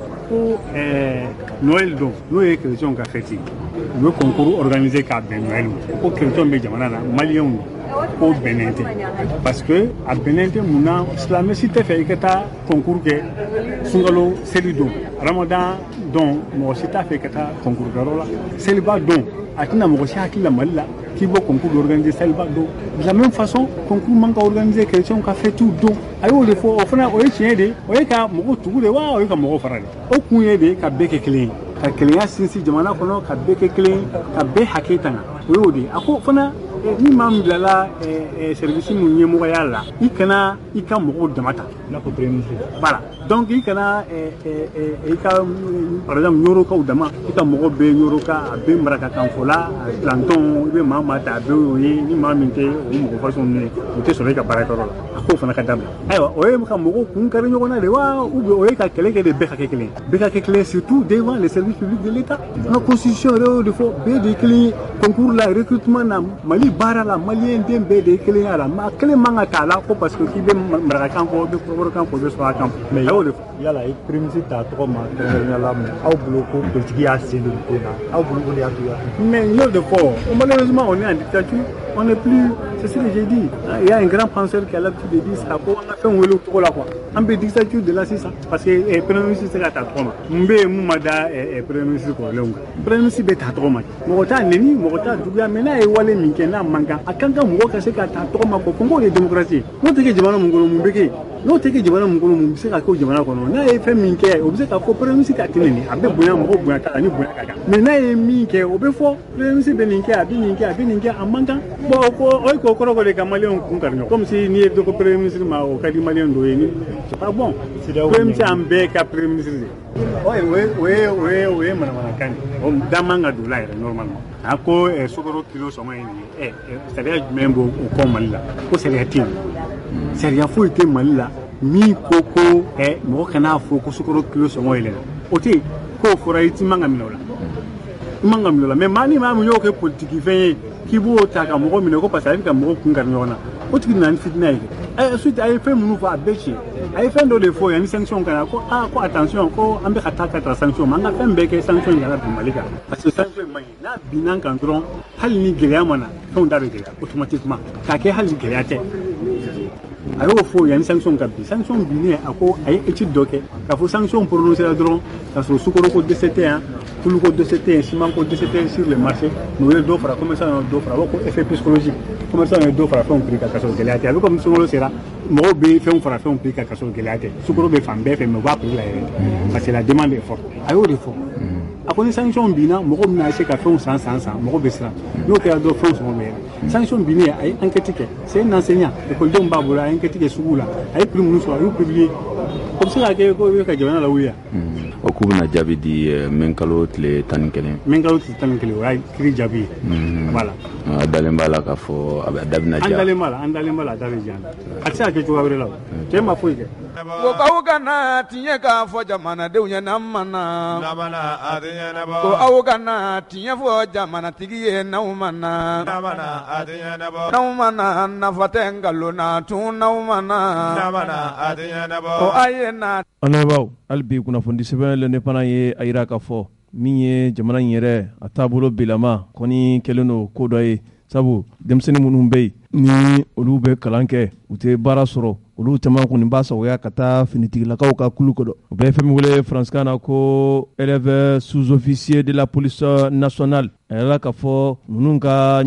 Noël don n'o ye chrétien ka fête ye u bɛ concours organiser k'a bɛn Noël ma ko chrétien bɛ jamana na maliyɛnw ko bɛnnen tɛ parce que a bɛnnen tɛ mun na silamɛsi tɛ fɛ i ka taa concours kɛ sunkalo seli don ramadan don mɔgɔ si t'a fɛ i ka taa concours kɛyɔrɔ la seliba don a tɛna mɔgɔ si hakili la Mali la k'i bɔ concours organiser seliba don de la même façon concours man ka organiser chrétien ka fête don a y'o de fɔ o fana o ye tiɲɛ de o ye ka mɔgɔ tugu de wa o ye ka mɔgɔ fara de o kun ye de ka bɛɛ kɛ kelen ye ka kelenya sinsin jamana kɔnɔ ka bɛɛ kɛ kelen ka bɛɛ hakɛ tanga o y'o de a ko fana ni maa min bilala service min ɲɛmɔgɔya la i kana i ka mɔgɔw damata n'a fɔ premier ministre voilà donc i kana i ka par exemple ɲorokaw dama i ka mɔgɔ bɛ ɲoroka a bɛ marakakanfɔ la a plantɔn i bɛ maa ta a bɛ o ye ni maa min tɛ o mɔgɔ façon ninnu ye o tɛ sɔrɔ i ka baarakɛyɔrɔ la a k'o fana ka dabila ayiwa o ye ka mɔgɔw kun kari ɲɔgɔn na de wa ou bien o ye ka kɛlɛ kɛ de bɛɛ ka kɛ kelen bɛɛ ka kɛ kelen surtout devant les services publics de l'État la constitution yɛrɛ y'o de fɔ bɛɛ de ye kelen ye concours la recrutement na Mali baara la maliyɛn den bɛɛ de ye kelen ya la maa kelen man ka k'a la ko parce que k'i bɛ marakakan fɔ i bɛ kɔrɔbɔrɔkan fɔ i bɛ sɔrɔ kan mais a y'o de fɔ. Yala i premier ministre t'a tɔgɔ ma kɛrɛnkɛrɛnnenya la mais aw bolo ko politique y'a sen don ko in na aw bolo ko de y'a to mais n y'o de fɔ malheureusement on est en dictature on n'est plus c'est ce que j'ai dit il y a un grand penseur qui a l'habitude de dire ça ko an ka fɛn wele o cogo la quoi an bɛ dictature de la sisan parce que premier ministre tɛ se ka ta tɔgɔ ma mun bɛ yen mun ma da premier ministre kɔrɔlenw kan premier ministre bɛ ta tɔgɔ ma mɔgɔ t'a neni mɔgɔ t'a juguya mais n'a ye wale min kɛ n'a man kan a kan ka mɔgɔ ka se ka ta tɔgɔ ma kɔ ko n k'o ye démocratie ye n'o tɛ kɛ jamana mun kɔnɔ mun bɛ kɛ n'o tɛ kɛ jamana mun kɔnɔ mun bɛ se ka kɛ o jamana kɔnɔ n'a ye fɛn min kɛ o bɛ se ka fɔ premier ministre ka tɛ neni a bɛ bonya mɔgɔ bonya t'a la ni bonya ka kan mais n'a ye min kɛ o bɛ fɔ premier ministre bɛ nin kɛ a bɛ nin kɛ a bɛ nin kɛ a man kan bon o ye k'o kɔrɔ ko de ka maliyɛnw kun kari ɲɔgɔn comme si n'i ye dɔ ko premier ministre ma o ka di maliyɛn dɔ ye ni c'est pas bon premier ministre an bɛɛ ka premier ministre de o ye manamanakan de o da man ka don la yɛrɛ normalement a ko sukaro kilo sɔngɔ ye nin ye sariya jumɛn b'o kɔ Mali la ko sariya tɛ yen sariya foyi tɛ Mali la min ko mɔgɔ kana fɔ ko sukaro kilo sɔngɔ yɛlɛna o tɛ yen k'o fɔra i ti man ka minɛ o la i man ka minɛ o la mais maa ni maa min y'o kɛ politiki fɛn ye k'i b'o ta ka mɔgɔ minɛ ko parce que a bɛ ka mɔgɔ kun kari ɲɔgɔn na o tigi nana ni fitina ye ensuite a ye fɛn minnu fɔ a bɛɛ tiɲɛ a ye fɛn dɔ de fɔ yanni sanction kana ko ko attention ko an bɛ ka taa ka taa sanction ma an ka fɛn bɛɛ kɛ sanction in kana bin Mali kan parce que sanction in man ɲi n'a binna kan dɔrɔn hali ni gɛlɛya ma na fɛnw da bɛ gɛlɛya automatiquement k'a kɛ hali gɛlɛya tɛ a y'o fɔ yanni sanction ka bin sanction binnen a ko a ye étude dɔ kɛ k'a fɔ sanction prononcée la dɔrɔn k'a sɔrɔ sukaro ko dɛsɛ tɛ yan tulu ko dɛsɛ tɛ yan ciment ko dɛsɛ tɛ yan sur le marché n'o ye dɔ fara commerçant ye dɔ fara a b'a ko effet psychologique commerçant ye dɔ fara fɛnw prix kan ka sɔrɔ gɛlɛya tɛ a bɛ komi sunkalo sera mɔgɔw bɛ fɛnw fara fɛnw prix kan ka sɔrɔ gɛlɛya tɛ sukaro bɛ fan bɛɛ fɛ mais u b'a prix la yɛrɛ parce que la demande est forte a y'o de fɔ a ko ni sanction binna mɔgɔ bɛna essayer ka fɛnw san mɔgɔ bɛ siran n'o kɛra dɔrɔn fɛnw sɔngɔ bɛ yɛlɛ sanction binnen a ye enquête kɛ c'est un enseignant écoledenw b'a bolo a ye enquête kɛ sugu la a ye prix minnu sɔrɔ a y'u publier o bɛ se ka kɛ ko i bɛ ka jamana lawuli yan. o k'u bɛna jaabi di mɛnkalo tile 11. mɛnkalo tile 11 o y'a kiri jaabi ye. voilà. a dalen b'a la k'a fɔ a da bɛna ja. an dalen b'a la a da bɛ ja a tɛ se ka kɛ cogoya wɛrɛ la o cɛ ma foyi kɛ. ko k'aw kana tiɲɛ k'a fɔ jamanadenw ye n'an ma na. ko aw kana tiɲɛ fɔ jamanatigi ye n'aw ma na. n'aw ma na nafa tɛ nkalon na tun n'aw ma na. o a ye na. an lamɛnbaaw hali bi kunnafoni sɛbɛn l'indépendant ye a yira k'a fɔ min ye jamana in yɛrɛ a taabolo bilama kɔni kɛlen don ko dɔ ye sabu denmisɛnnin minnu bɛ yen ni olu bɛ kalan kɛ u tɛ baara sɔrɔ olu caman kɔni b'a sagoya ka taa finitigilakaw ka kulu kɔnɔ u bɛ fɛn min wele faransikan na ko élève sous-officier de la police nationale a yɛrɛ la k'a fɔ ninnu ka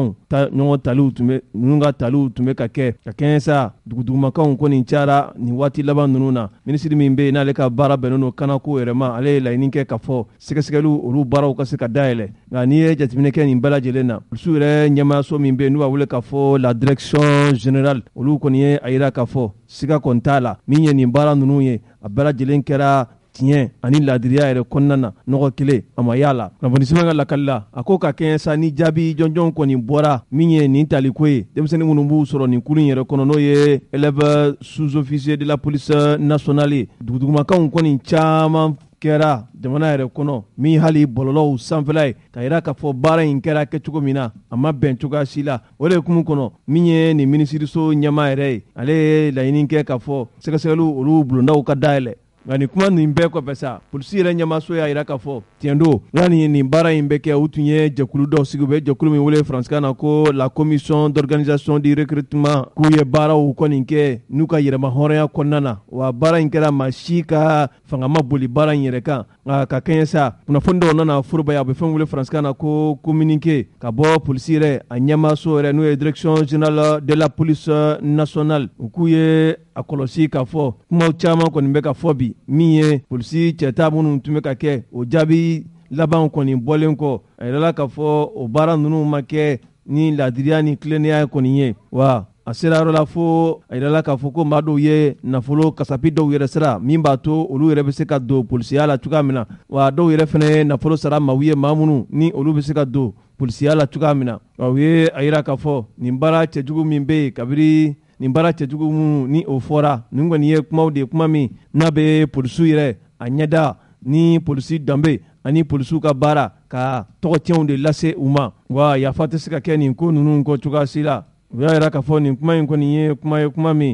ɲɔgɔn taliw ninnu ka taliw tun bɛ ka kɛɲɛ sa dugudugumakanw kɔni cayara nin waati laban ninnu na minisiri min bɛ yen n'ale ka baara bɛnnen don kanako yɛrɛ ma ale ye laɲini kɛ k'a fɔ sɛgɛsɛgɛliw olu baaraw ka se ka dayɛlɛ nka n'i ye jateminɛ kɛ nin bɛɛ lajɛlen na polisiw yɛrɛ ɲɛmaayaso min bɛ yen n'u b'a wele k'a fɔ la direction générale olu kɔni ye a yira k'a fɔ siga kɔni t'a la min ye nin baara ninnu ye a bɛɛ lajɛlen kɛra tiɲɛ ani ladiriya yɛrɛ kɔnɔna na nɔgɔ kelen a ma y'a la kunnafoni sɛbɛn ka lakali la a ko ka kɛɲɛ sa ni jaabi jɔnjɔn kɔni bɔra min ye nin taliko ye denmisɛnnin minnu b'u sɔrɔ nin kurun yɛrɛ kɔnɔ n'o ye élève sous-officier de la police nationale ye dugudugumakanw kɔni caman kɛra jamana yɛrɛ kɔnɔ min hali bɔlɔlɔw sanfɛla ye ka yira k'a fɔ baara in kɛra kɛcogo min na a ma bɛn cogoya si la o de hukumu kɔnɔ min ye nin minisiriso ɲɛmaa yɛrɛ ye ale ye laɲini kɛ k'a fɔ sɛgɛsɛgɛliw olu bulondaw ka dayɛlɛ nka nin kuma nin bɛɛ kɔfɛ sa polisi yɛrɛ ɲɛmaaso y'a yira k'a fɔ tiɲɛ don yanni nin baara in bɛ kɛ u tun ye jɛkulu dɔw sigi u bɛ jɛkulu min wele faransikan na ko la commission d'organisation du recrutement k'u ye baaraw kɔni kɛ n'u ka yɛrɛma hɔrɔnya kɔnɔna na wa baara in kɛra maa si ka fanga ma boli baara in yɛrɛ kan nka ka kɛɲɛ sa kunnafoni dɔw nana forobaya a bɛ fɛn wele faransikan na ko communiqué ka bɔ polisi yɛrɛ a ɲɛmaaso yɛrɛ n'o ye direction générale de la police nationale u k'u ye a kɔlɔsi k'a fɔ kumaw caman kɔni bɛ ka fɔ bi min ye polisi cɛta minnu tun bɛ ka kɛ o jaabi laban kɔni bɔlen kɔ a yɛrɛ la k'a fɔ o baara ninnu ma kɛ ni ladiriya ni tilennenya kɔni ye wa a sera yɔrɔ la fo a yɛrɛ la k'a fɔ ko maa dɔw ye nafolo kasapi dɔw yɛrɛ sara min b'a to olu yɛrɛ bɛ se ka don polisiya la cogoya min na wa dɔw yɛrɛ fana ye nafolo sara maaw ye maa minnu ni olu bɛ se ka don polisiya la cogoya min na wa u ye a yira k'a fɔ nin baara cɛjugu min bɛ yen kabiri nin baara cɛjugu minnu ni o fɔra nin kɔni ye kumaw de ye kuma min n'a bɛ polisiw yɛrɛ a ɲɛda ni polisi danbe ani polisiw ka baara ka tɔgɔcɛnw de lase u ma wa yafa tɛ se ka kɛ nin ko ninnu kɔ cogoya si la u y'a yira k'a fɔ nin kuma in kɔni ye kuma min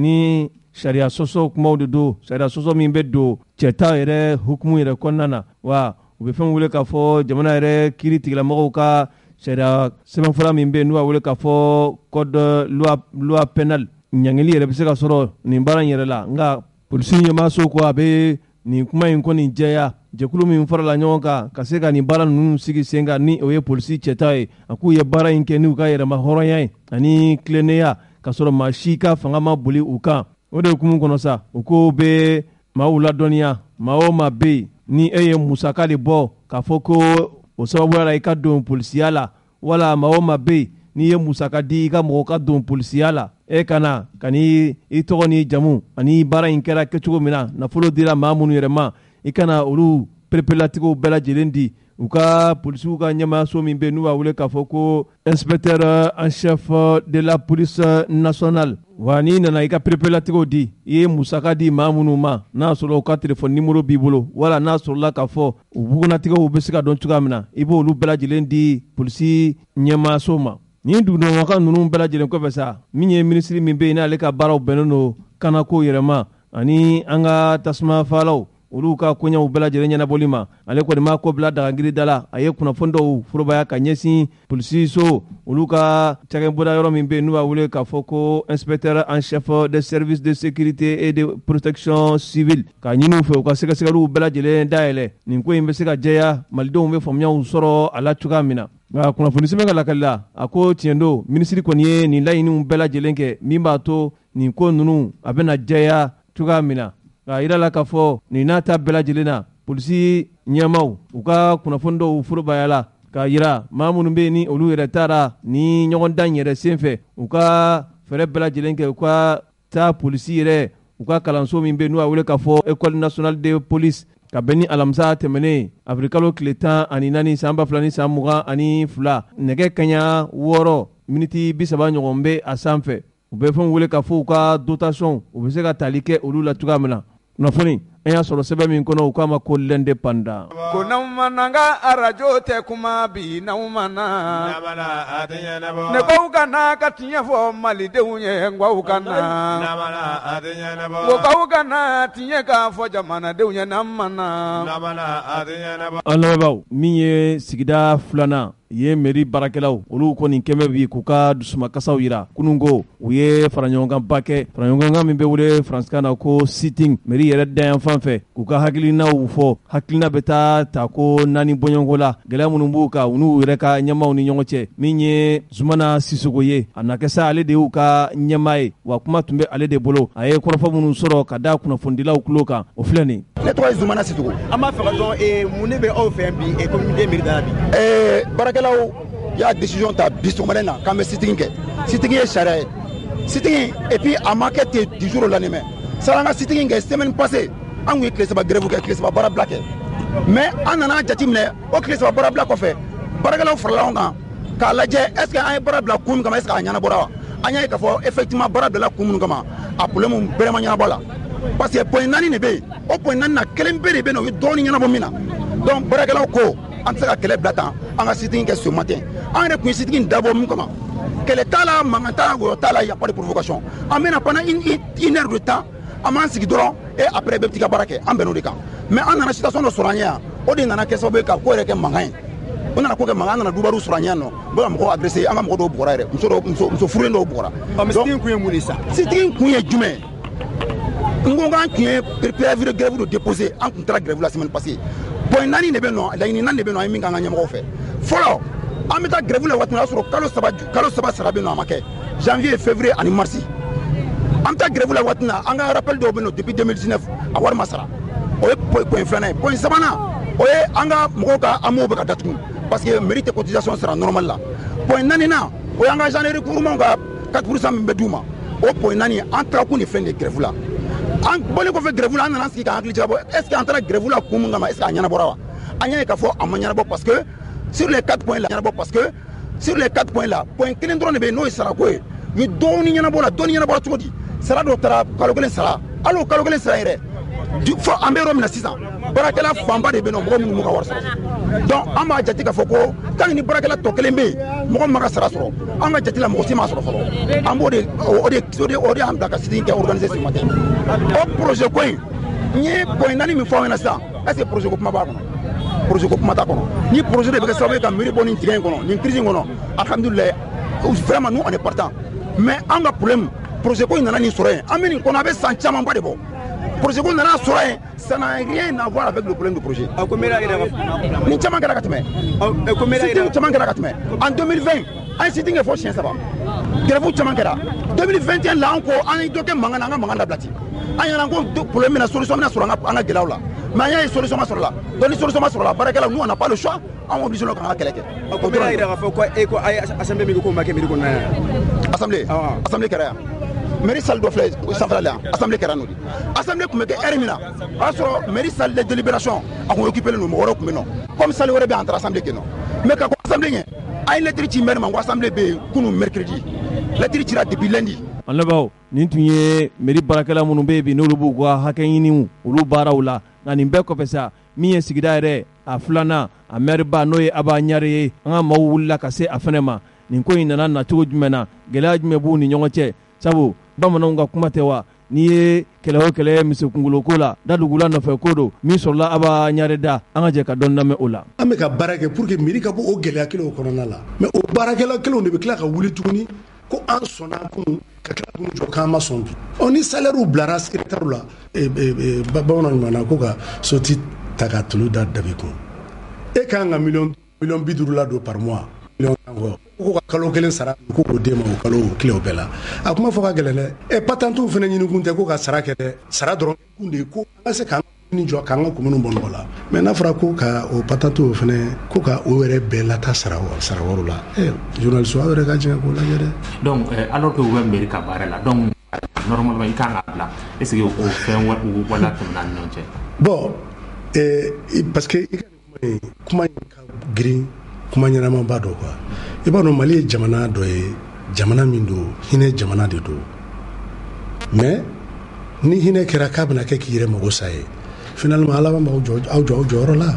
ni sariya sɔsɔ kumaw de don sariya sɔsɔ min bɛ don cɛta yɛrɛ hukumu yɛrɛ kɔnɔna na wa u bɛ fɛn wele k'a fɔ jamana yɛrɛ kiiri tigilamɔgɔw ka sariya sɛbɛnfura min bɛ yen n'u b'a wele k'a fɔ code loi pénale ɲangili yɛrɛ bɛ se ka sɔrɔ nin baara in yɛrɛ la nka polisi ɲɛmaaso ko a bɛ nin kuma in kɔni jɛya jɛkulu min farala ɲɔgɔn kan ka se ka nin baara ninnu sigi sen kan ni o ye polisi cɛta ye a k'u ye baara in kɛ n'u ka yɛrɛma hɔrɔnya ye ani tilennenya ka sɔrɔ maa si ka fanga ma boli u kan o de hukumu kɔnɔ sa u ko bɛ maaw ladɔnniya maa o maa bɛ yen ni e ye musaka de bɔ k'a fɔ ko o sababuya la i ka don polisiya la wala maa o maa bɛ yen n'i ye musaka di i ka mɔgɔ ka don polisiya la e kana ka ni i tɔgɔ ni jamu ani baara in kɛra kɛcogo min na nafolo dira maa minnu yɛrɛ ma i kana olu perepelatigiw bɛɛ lajɛlen di u ka polisiw ka ɲɛmaayaso min bɛ yen n'u b'a wele k'a fɔ ko inspecteur en chef de la police nationale wa n'i nana i ka perepelatigiw di i ye musaka di maa minnu ma n'a sɔrɔ u ka telefɔni nimero b'i bolo wala n'a sɔrɔla k'a fɔ u bugunatigiw bɛ se ka dɔn cogoya min na i b'olu bɛɛ lajɛlen di polisi ɲɛmaayaso ma nin dugudugumakan ninnu bɛɛ lajɛlen kɔfɛ sa min ye minisiri min bɛ yen n'ale ka baaraw bɛnnen don kanako yɛrɛ ma ani an ka tasuma faalaw olu ka koɲɛw bɛɛ lajɛlen ɲɛnabɔli ma ale kɔni ma ko bila dagangiri da la a ye kunnafoni dɔw forobaya ka ɲɛsin polisiso olu ka cakɛbɔda yɔrɔ min bɛ yen n'u b'a wele k'a fɔ ko inspecteur en chef des services de sécurité et de protection civile ka ɲini u fɛ u ka sɛgɛsɛgɛliw bɛɛ lajɛlen dayɛlɛ nin ko in bɛ se ka jɛya malidenw bɛ faamuyaw sɔrɔ a la cogoya min na nka kunnafoni sɛbɛn ka lakali la a ko tiɲɛ don minisiri kɔni ye nin laɲiniw bɛɛ lajɛlen kɛ min b'a to nin ko ninnu a bɛna jɛya cogoya min na k'a yira la k'a fɔ nin n'a ta bɛɛ lajɛlen na polisi ɲɛmaw u ka kunnafoni dɔw forobaya la k'a yira maa minnu bɛ yen ni olu yɛrɛ taara ni ɲɔgɔndan yɛrɛ senfɛ u ka fɛɛrɛ bɛɛ lajɛlen kɛ u ka taa polisi yɛrɛ u ka kalanso min bɛ yen n'u b'a wele k'a fɔ école nationale de police ka bɛn ni alamisa tɛmɛnen afirikalo tile 14 san 2022 nɛgɛ kaɲa 6 miniti 30 ɲɔgɔn bɛ a sanfɛ u bɛ fɛn wele k'a fɔ u ka dotation u bɛ se ka tali kɛ olu la cogoya min na kunnafoni an y'a sɔrɔ sɛbɛn min kɔnɔ u k'a ma ko l'indépendant ko n'aw ma na n ka arajo tɛ kuma bi n'aw ma na ne k'aw ka na ka tiɲɛ fɔ malidenw ye n k'aw ka na ko k'aw ka na tiɲɛ k'a fɔ jamanadenw ye n'an ma na an lamɛnbaaw min ye sigida 2nan ye mairie barakɛlaw olu kɔni kɛmɛ bi k'u ka dusumakasaw yira kunungo u ye faraɲɔgɔnkanba kɛ faraɲɔgɔnkan min bɛ wele faransikan na ko sitting mairie yɛrɛ dayan fan fɛ k'u ka hakilinaw fɔ hakilina bɛ ta ko naani bɔɲɔgɔnko la gɛlɛya minnu b'u kan u n'u yɛrɛ ka ɲɛmaw ni ɲɔgɔn cɛ min ye Zumana Sisoko ye a na kɛ sa ale de y'u ka ɲɛma ye wa kuma tun bɛ ale de bolo a ye kɔrɔfɔ minnu sɔrɔ ka da kunnafonidilaw tulo kan o filɛ nin ne tɔgɔ ye Zumana Sisoko an b'a fɛ ka dɔn mun ne bɛ aw fɛ bi communauté mairie da bi baarakɛlaw y'a décision ta bi sɔgɔmada in na k'an bɛ sitting kɛ sitting ye sariya ye sitting et puis a ma kɛ ten 10 jours la nin mɛ sala an ka sitting kɛ semaine passée an kun ye tile saba grève kɛ tile saba baara bila kɛ mais an nana jate minɛ o tile saba baara bila kɔfɛ baarakɛlaw farala ɲɔgɔn kan k'a lajɛ est ce que an ye baara bila kun min kama est ce que a ɲɛnabɔra wa an y'a ye k'a fɔ effectivement baara bilala kun minnu kama a problème bɛrɛ ma ɲɛnabɔ la parce que point 4 de bɛ yen o point 4 na kelen bɛɛ de bɛ yen o ye dɔɔni ɲɛnabɔ min na donc baarakɛlaw ko an tɛ se ka kɛlɛ bila tan an ka sitting kɛ ce matin an yɛrɛ kun ye sitting dabɔ mun kama kɛlɛ t'a la mankan t'a la wɔyɔ t'a la y a pas de provocation an bɛna pendant une heure de temps an b'an sigi dɔrɔn et après bɛɛ bɛ t'i ka baara kɛ an bɛnn'o de kan mais an nana situation dɔ sɔrɔ an ɲɛ yan o de nana kɛ sababu ye ka ko yɛrɛ kɛ mankan ye o nana ko kɛ mankan an nana dubaru sɔrɔ an ɲɛ yan nɔ u bɛ ka mɔgɔw adressé an ka mɔgɔ dɔw bugɔra yɛrɛ muso furulen dɔw bugɔra mais sitting kun ye mun de sa sitting kun ye jumɛn n ko k'an tun ye préavis de grève de déposé an tun taara grève la semaine passée point 4 de bɛ nɔ laɲini 4 de bɛ nɔ an ye min k'an ka ɲɛmɔgɔw fɛ fɔlɔ an bɛ taa grève la waati min o y'a sɔrɔ kalo saba sara bɛ nɔ a ma kɛ janvier février ani mars an bɛ taa grève la waati min na an ka rappel dɔw bɛ nɔ depuis 2019 a wari ma sara o ye point filanan ye point sabanan o ye an ka mɔgɔw ka amow bɛ ka datugu parce que mairie tɛ cotisation sara normal la point 4nan o y'an ka gendarmerie recouvrement ka 4% min bɛ d'u ma o point 4 an taara kun de fɛn de grève la an bɔlen kɔfɛ grève la an nana sigi k'an hakili jabɔ est ce que an taara grève la kun min kama est ce que a ɲɛnabɔra wa an y'a ye k'a fɔ a ma ɲɛnabɔ parce que sur les 4 points là ɲɛnabɔ parce que sur les 4 points là point kelen dɔrɔn de bɛ yen n'o ye sarako ye u ye dɔɔni ɲɛnabɔ la dɔɔni ɲɛnabɔra cogo di sara dɔ taara kalo kelen sara hali o kalo kelen sara yɛrɛ fɔ an bɛ yɔrɔ min na sisan baarakɛla fanba de bɛ yen nɔ mɔgɔ minnu m'u ka wari sɔrɔ donc an b'a jate k'a fɔ ko tant que ni baarakɛla tɔ kelen bɛ yen mɔgɔ min ma ka sara sɔrɔ an ka jate la mɔgɔ si m'a sɔrɔ fɔlɔ an b'o de y'an bila ka sitting kɛ organiser ce matin o projet ko in n ye point 4 min fɔ aw ɲɛna sisan est ce que projet ko kuma b'a kɔnɔ projet ko kuma t'a kɔnɔ ni projet de bɛ kɛ sababu ye ka mairie bɔ nin tigɛ in kɔnɔ nin crise in kɔnɔ alhamdulilayi vraiment nous on est partant mais an ka problème projet ko in nana nin sɔrɔ yen an bɛ nin kɔnɔ a bɛ san camanba de bɔ projet ko nana sɔrɔ yen ça n'a rien à voir avec le problème du projet nin caman kɛra ka tɛmɛ sitting caman kɛra ka tɛmɛ en 2020 an ye sitting kɛ fɔ siɲɛ 3 grève caman kɛra 2021 la an ko an ye dɔ kɛ mankan na an ka mankan dabila ten an ɲɛna ko problème min na solution bɛna sɔrɔ an ka gɛlɛyaw la mais an y'a ye solution ma sɔrɔ la donc ni solution ma sɔrɔ la baarakɛlaw nous on n'a pas le choix an obligé k'an ka kɛlɛ kɛ o dɔrɔn de don. ko a ye assemblée min kɛ k'o ma kɛ mairie kɔnɔna yan assemblée kɛra yan mairie salle dɔ filɛ sanfɛla la yan assemblée kɛra n'o de assemblée tun bɛ kɛ heure min na o y'a sɔrɔ mairie salle de délibération a kun occupé len don mɔgɔ wɛrɛw tun bɛ nɔ comme salle wɛrɛ bɛ yan an taara assemblée kɛ nɔ mais ka ko assemblée ɲɛ an ye lettre ci maire ma ko assemblée bɛ yen kunun mercredi lettre cira depuis lundi. an labanw nin tun ye mairie baarakɛla minnu bɛ yen bi n'olu b'u ka hakɛ ɲiniw olu baaraw la nka nin bɛɛ kɔfɛ sa min ye sigida yɛrɛ a filanan a maire ba n'o ye Aba Ɲare ye an ka maaw wulila ka se a fɛnɛ ma nin ko in nana nacogo jumɛn na gɛlɛya jumɛn b'u ni ɲɔgɔn cɛ sabu bamananw ka kuma tɛ wa n'i ye kɛlɛ o kɛlɛ misikunkolo ko la dadugula nɔfɛ ko don min sɔrɔla Aba Ɲare da an ka jɛ ka dɔn lamɛn o la. an bɛ ka baara kɛ pour que mairie ka bɔ o gɛlɛya kelenw kɔnɔna la mais o baarakɛla kelenw de bɛ tila ka wuli tuguni ko an sɔnna kun ka tila kun jɔ k'an ma sɔn bi ni salaire bilara secrétaire la bamananw ɲuman ko ka soti ta ka tulu da dabi kun e kan ka million 50 la don par mois ko ka kalo kelen sara ko k'o d'e ma o kalo tile bɛɛ la a kuma fɔ ka gɛlɛn dɛ patantiw fana ɲini kun tɛ ko ka sara kɛ dɛ sara dɔrɔn kun de ko an ka se k'an ni jɔ k'an ka commune bɔ nɔgɔ la mais n'a fɔra ko ka o patantiw fana ko ka o yɛrɛ bɛɛ lata sara wari la journaliste aw yɛrɛ ka jɛn k'o lajɛ dɛ. donc alors que u bɛ mairie ka baara la donc normalement i kan ka bila est ce que o fɛn wala tɛmɛna ni ɲɔgɔn cɛ. bon parce que i ka nin kuma in ka girin kuma ɲɛnamaba dɔ quoi i b'a dɔn Mali ye jamana dɔ ye jamana min don hinɛ jamana de don mais ni hinɛ kɛra k'a bɛna kɛ k'i yɛrɛ mago sa ye finalement ala b'a aw jɔ aw jɔyɔrɔ la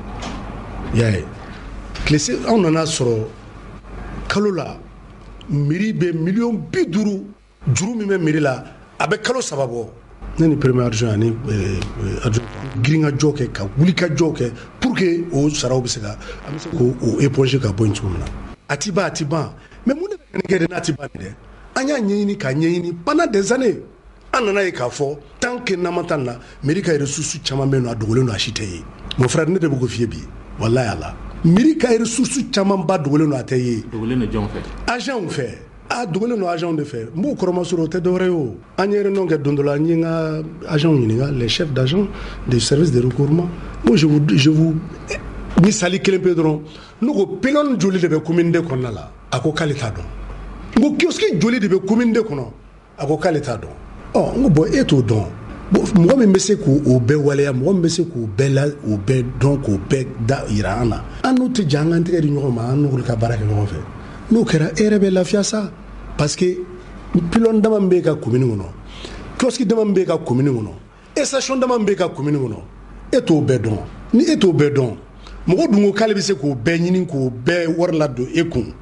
y'a ye tile anw nana sɔrɔ kalo la mairie bɛ million 50 juru min bɛ mairie la a bɛ kalo 3 bɔ ne ni premier adjoint ani adjoint girin ka jɔ kɛ ka wuli ka jɔ kɛ pour pour que o saraw bɛ se ka an bɛ se k'o éponger ka bɔ yen cogo min na a ti ban mais mun de bɛ nin kɛ de n'a ti ban dɛ an y'a ɲɛɲini k'a ɲɛɲini pendant des années an nana ye k'a fɔ tant que n'an ma taa nin na mairie ka ressources caman bɛ yen nɔ a dogolen don a si tɛ ye mon frère ne de bɛ k'o f'i ye bi walahi ala mairie ka ressources caman ba dogolen don a tɛ ye dogolen don jɔn fɛ agent fɛ a dogolen don agent de fɛ n b'o kɔrɔma sɔrɔ o tɛ dɔwɛrɛ ye o an ye réunion kɛ don dɔ la n ye n ka agent ɲininka les chefs d'agent des services de recouvrement moi je vous misali kelen pe dɔrɔn ne ko pylône joli de bɛ commune de kɔnɔna la a ko k'ale t'a dɔn n ko kiosque joli de bɛ commune de kɔnɔ a ko k'ale t'a dɔn n ko bon e t'o dɔn mɔgɔ min bɛ se k'o bɛɛ waleya mɔgɔ min bɛ se k'o bɛɛ dɔn k'o bɛɛ da yira an na an n'o tɛ jan an ka tɛgɛ di ɲɔgɔn ma an n'olu ka baara kɛ ɲɔgɔn fɛ n'o kɛra e yɛrɛ bɛ lafiya sa parce que pylône dama min bɛ ka commune kɔnɔ kiosque dama min bɛ ka commune kɔnɔ station dama min bɛ ka commune kɔnɔ e t'o bɛɛ dɔn ni e t'o bɛɛ dɔn mɔgɔ dun ko k'ale bɛ se k'o bɛɛ ɲini k'o bɛɛ wari ladon e kun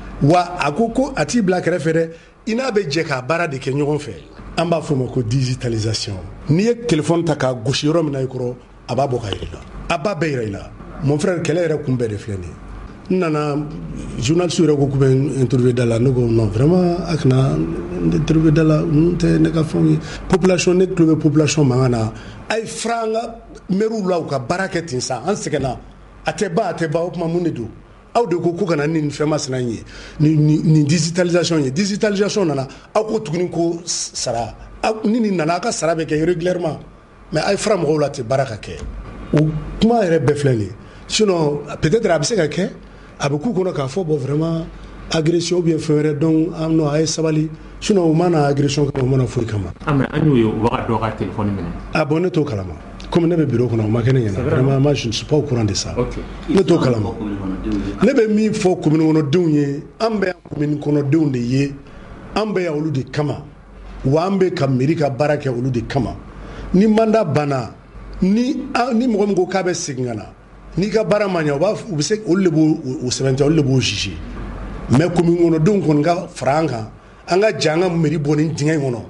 wa a ko a t'i bila kɛrɛfɛ dɛ i n'a bɛ jɛ k'a baara de kɛ ɲɔgɔn fɛ an b'a fɔ o ma ko digitalisation n'i ye téléphone ta k'a gosi yɔrɔ min na i kɔrɔ a b'a bɔ ka yira i la a b'a bɛɛ yira i la mon frère kɛlɛ yɛrɛ kun bɛɛ de filɛ nin ye n nana journaliste yɛrɛ ko k'u bɛ interview da la ne ko non vraiment a kana interview da la ninnu tɛ ne ka fɛnw ye population ne tulo bɛ population mankan na a ye fara an ka maires la u ka baara kɛ ten sa an sɛgɛnna a tɛ ban o tuma mun de don aw de ko kana nin fɛn masina ye nin digitalisation ye digitalisation nana aw ko tuguni ko sara ni nin nana aw ka sara bɛ kɛ régulièrement mais a ye fara mɔgɔw la ten baara ka kɛ o kuma yɛrɛ bɛɛ filɛ nin ye sinon peut-être a bɛ se ka kɛ a bɛ k'u kɔnɔ k'a fɔ bon vraiment agression ou bien fɛn wɛrɛ donc non a ye sabali sinon o mana agression kama o mana foyi kama. mais an y'o ye o b'a dɔ ka téléphone minɛ. bon ne t'o kalama comme ne bɛ bureau kɔnɔ o ma kɛ ne ɲɛna vraiment moi je ne suis pas au courant de ça. ne t'o kalama ne bɛ min fɔ commune kɔnɔdenw ye an bɛ yan commune kɔnɔdenw de ye an bɛ yan olu de kama wa an bɛ ka mairie ka baara kɛ olu de kama ni mandat banna ni mɔgɔ min ko k'a bɛ segin ka na n'i ka baara ma ɲɛ u bɛ se olu de b'o sɛbɛntiya olu de b'o juger mais commune kɔnɔdenw kɔni ka fara an kan an ka jɛ an ka mairie bɔ nin dingɛ in kɔnɔ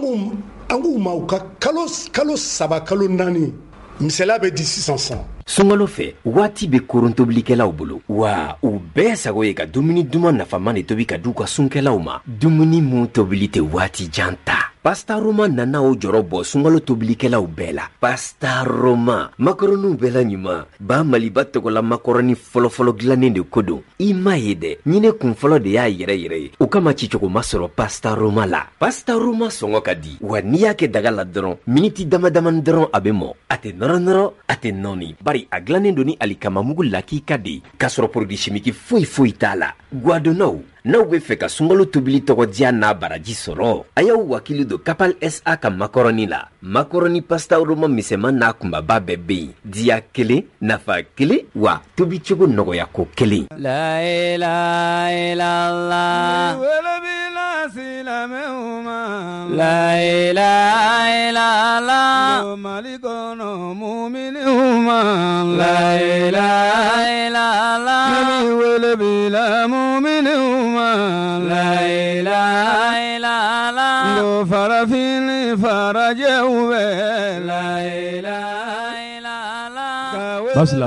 an k'u ma u ka kalo 3 kalo 4 misaliya bɛ di sisan sunkalo fɛ waati bɛ korontobilikɛlaw bolo wa u bɛɛ sago ye ka dumuni duman nafama de tobi ka di u ka sunkɛlaw ma dumuni mun tobili tɛ waati jan ta Pasta Roma nana o jɔrɔ bɔ sunkalo tobilikɛlaw bɛɛ la Pasta Roma makaroniw bɛɛ la ɲuman ba Maliba tɔgɔla makaroni fɔlɔfɔlɔ dilannen de ko don i ma ye dɛ ɲinɛ kun fɔlɔ de y'a yɛrɛ ye o kama cicogo ma sɔrɔ Pasta Roma la Pasta Roma sɔngɔ ka di wa n'i y'a kɛ daga la dɔrɔn miniti damadamani dɔrɔn a bɛ mɔ a tɛ nɔrɔ a tɛ nɔɔni bari a dilannen don ni alikama mugu lakika de k'a sɔrɔ produit chimique foyi t'a la guadonnaw n'aw bɛ fɛ ka sunkalo tobili tɔgɔdiya n'a baraji sɔrɔ a y'aw wakili don Kapal SA ka makaroni la makaroni Pasta Roma misɛman n'a kunbaba bɛɛ bɛ yen diya kelen nafa kelen wa tobi cogo nɔgɔya ko kelen la ilaha illallah la ilaha illallah malikono mu'minuma la ilaha illallah wala bila mu'minuma la ilaha illallah do farafin farajewe la ilaha illallah basila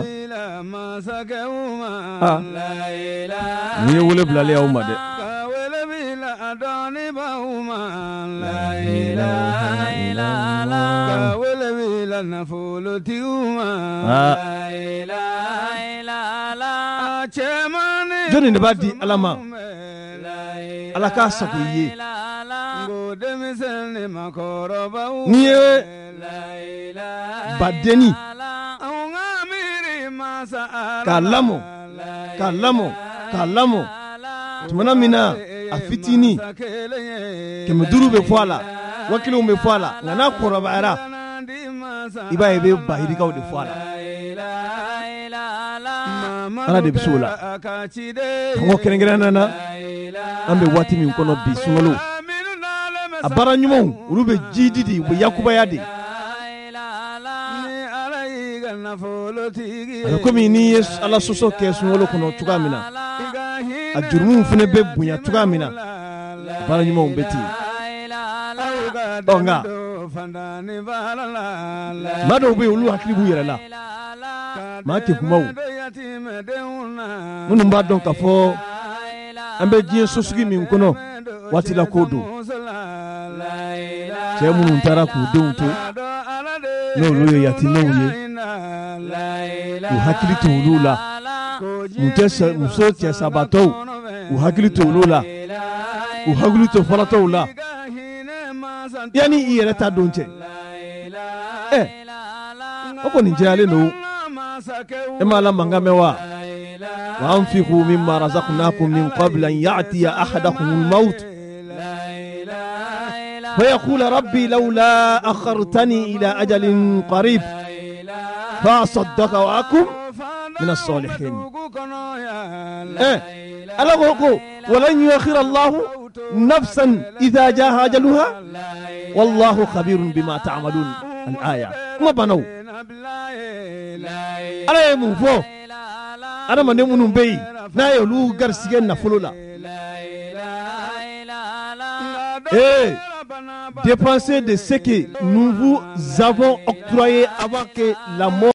ni wele bilale aw ma dɛ Adoni Bauma la ilaha illallah wala wala nafulu tiuma la ilaha illallah chemani joni ne b'a di Ala ma Ala k'a sago i ye n'i ye badeni k'a lamɔ tumana min na a fitini 500 bɛ fɔ a la wakilenw bɛ fɔ a la nka n'a kɔrɔbayara i b'a ye i bɛ bahirikaw de fɔ a la Ala de bɛ se o la kɔngɔ kɛrɛnkɛrɛnnen na an bɛ waati min kɔnɔ bi sunkalo a baara ɲumanw olu bɛ jidi de u bɛ yakubaya de a komi n'i ye Ala sɔsɔ kɛ sunkalo kɔnɔ cogoya min na a jurumu fana bɛ bonya cogoya min na baara ɲumanw bɛ ten nka maa dɔw bɛ yen olu hakili b'u yɛrɛ la maa tɛ kuma o minnu b'a dɔn k'a fɔ an bɛ diɲɛ sosigi min kɔnɔ waati la ko don cɛ minnu taara k'u denw to n'olu ye yatimɛw ye k'u hakili to olu la muso cɛ sabatɔw k'u hakili to olu la k'u hakili to falatɔw la yanni i yɛrɛ ta don cɛ o kɔni jɛyalen don e ma la mankan mɛn wa وأنفقوا مما رزقناكم من قبل أن يأتي أحدكم الموت فيقول ربي لولا أخرتني إلى أجل قريب فأصدق وأكن من الصالحين ألا ولن يؤخر الله نفسا إذا جاء أجلها والله خبير بما تعملون الآية ما بنوا ألا يموفو adamaden minnu bɛ yen n'a ye olu garisigɛ nafolo la dépensez de ce que nous vous avons octroyé avant que la mort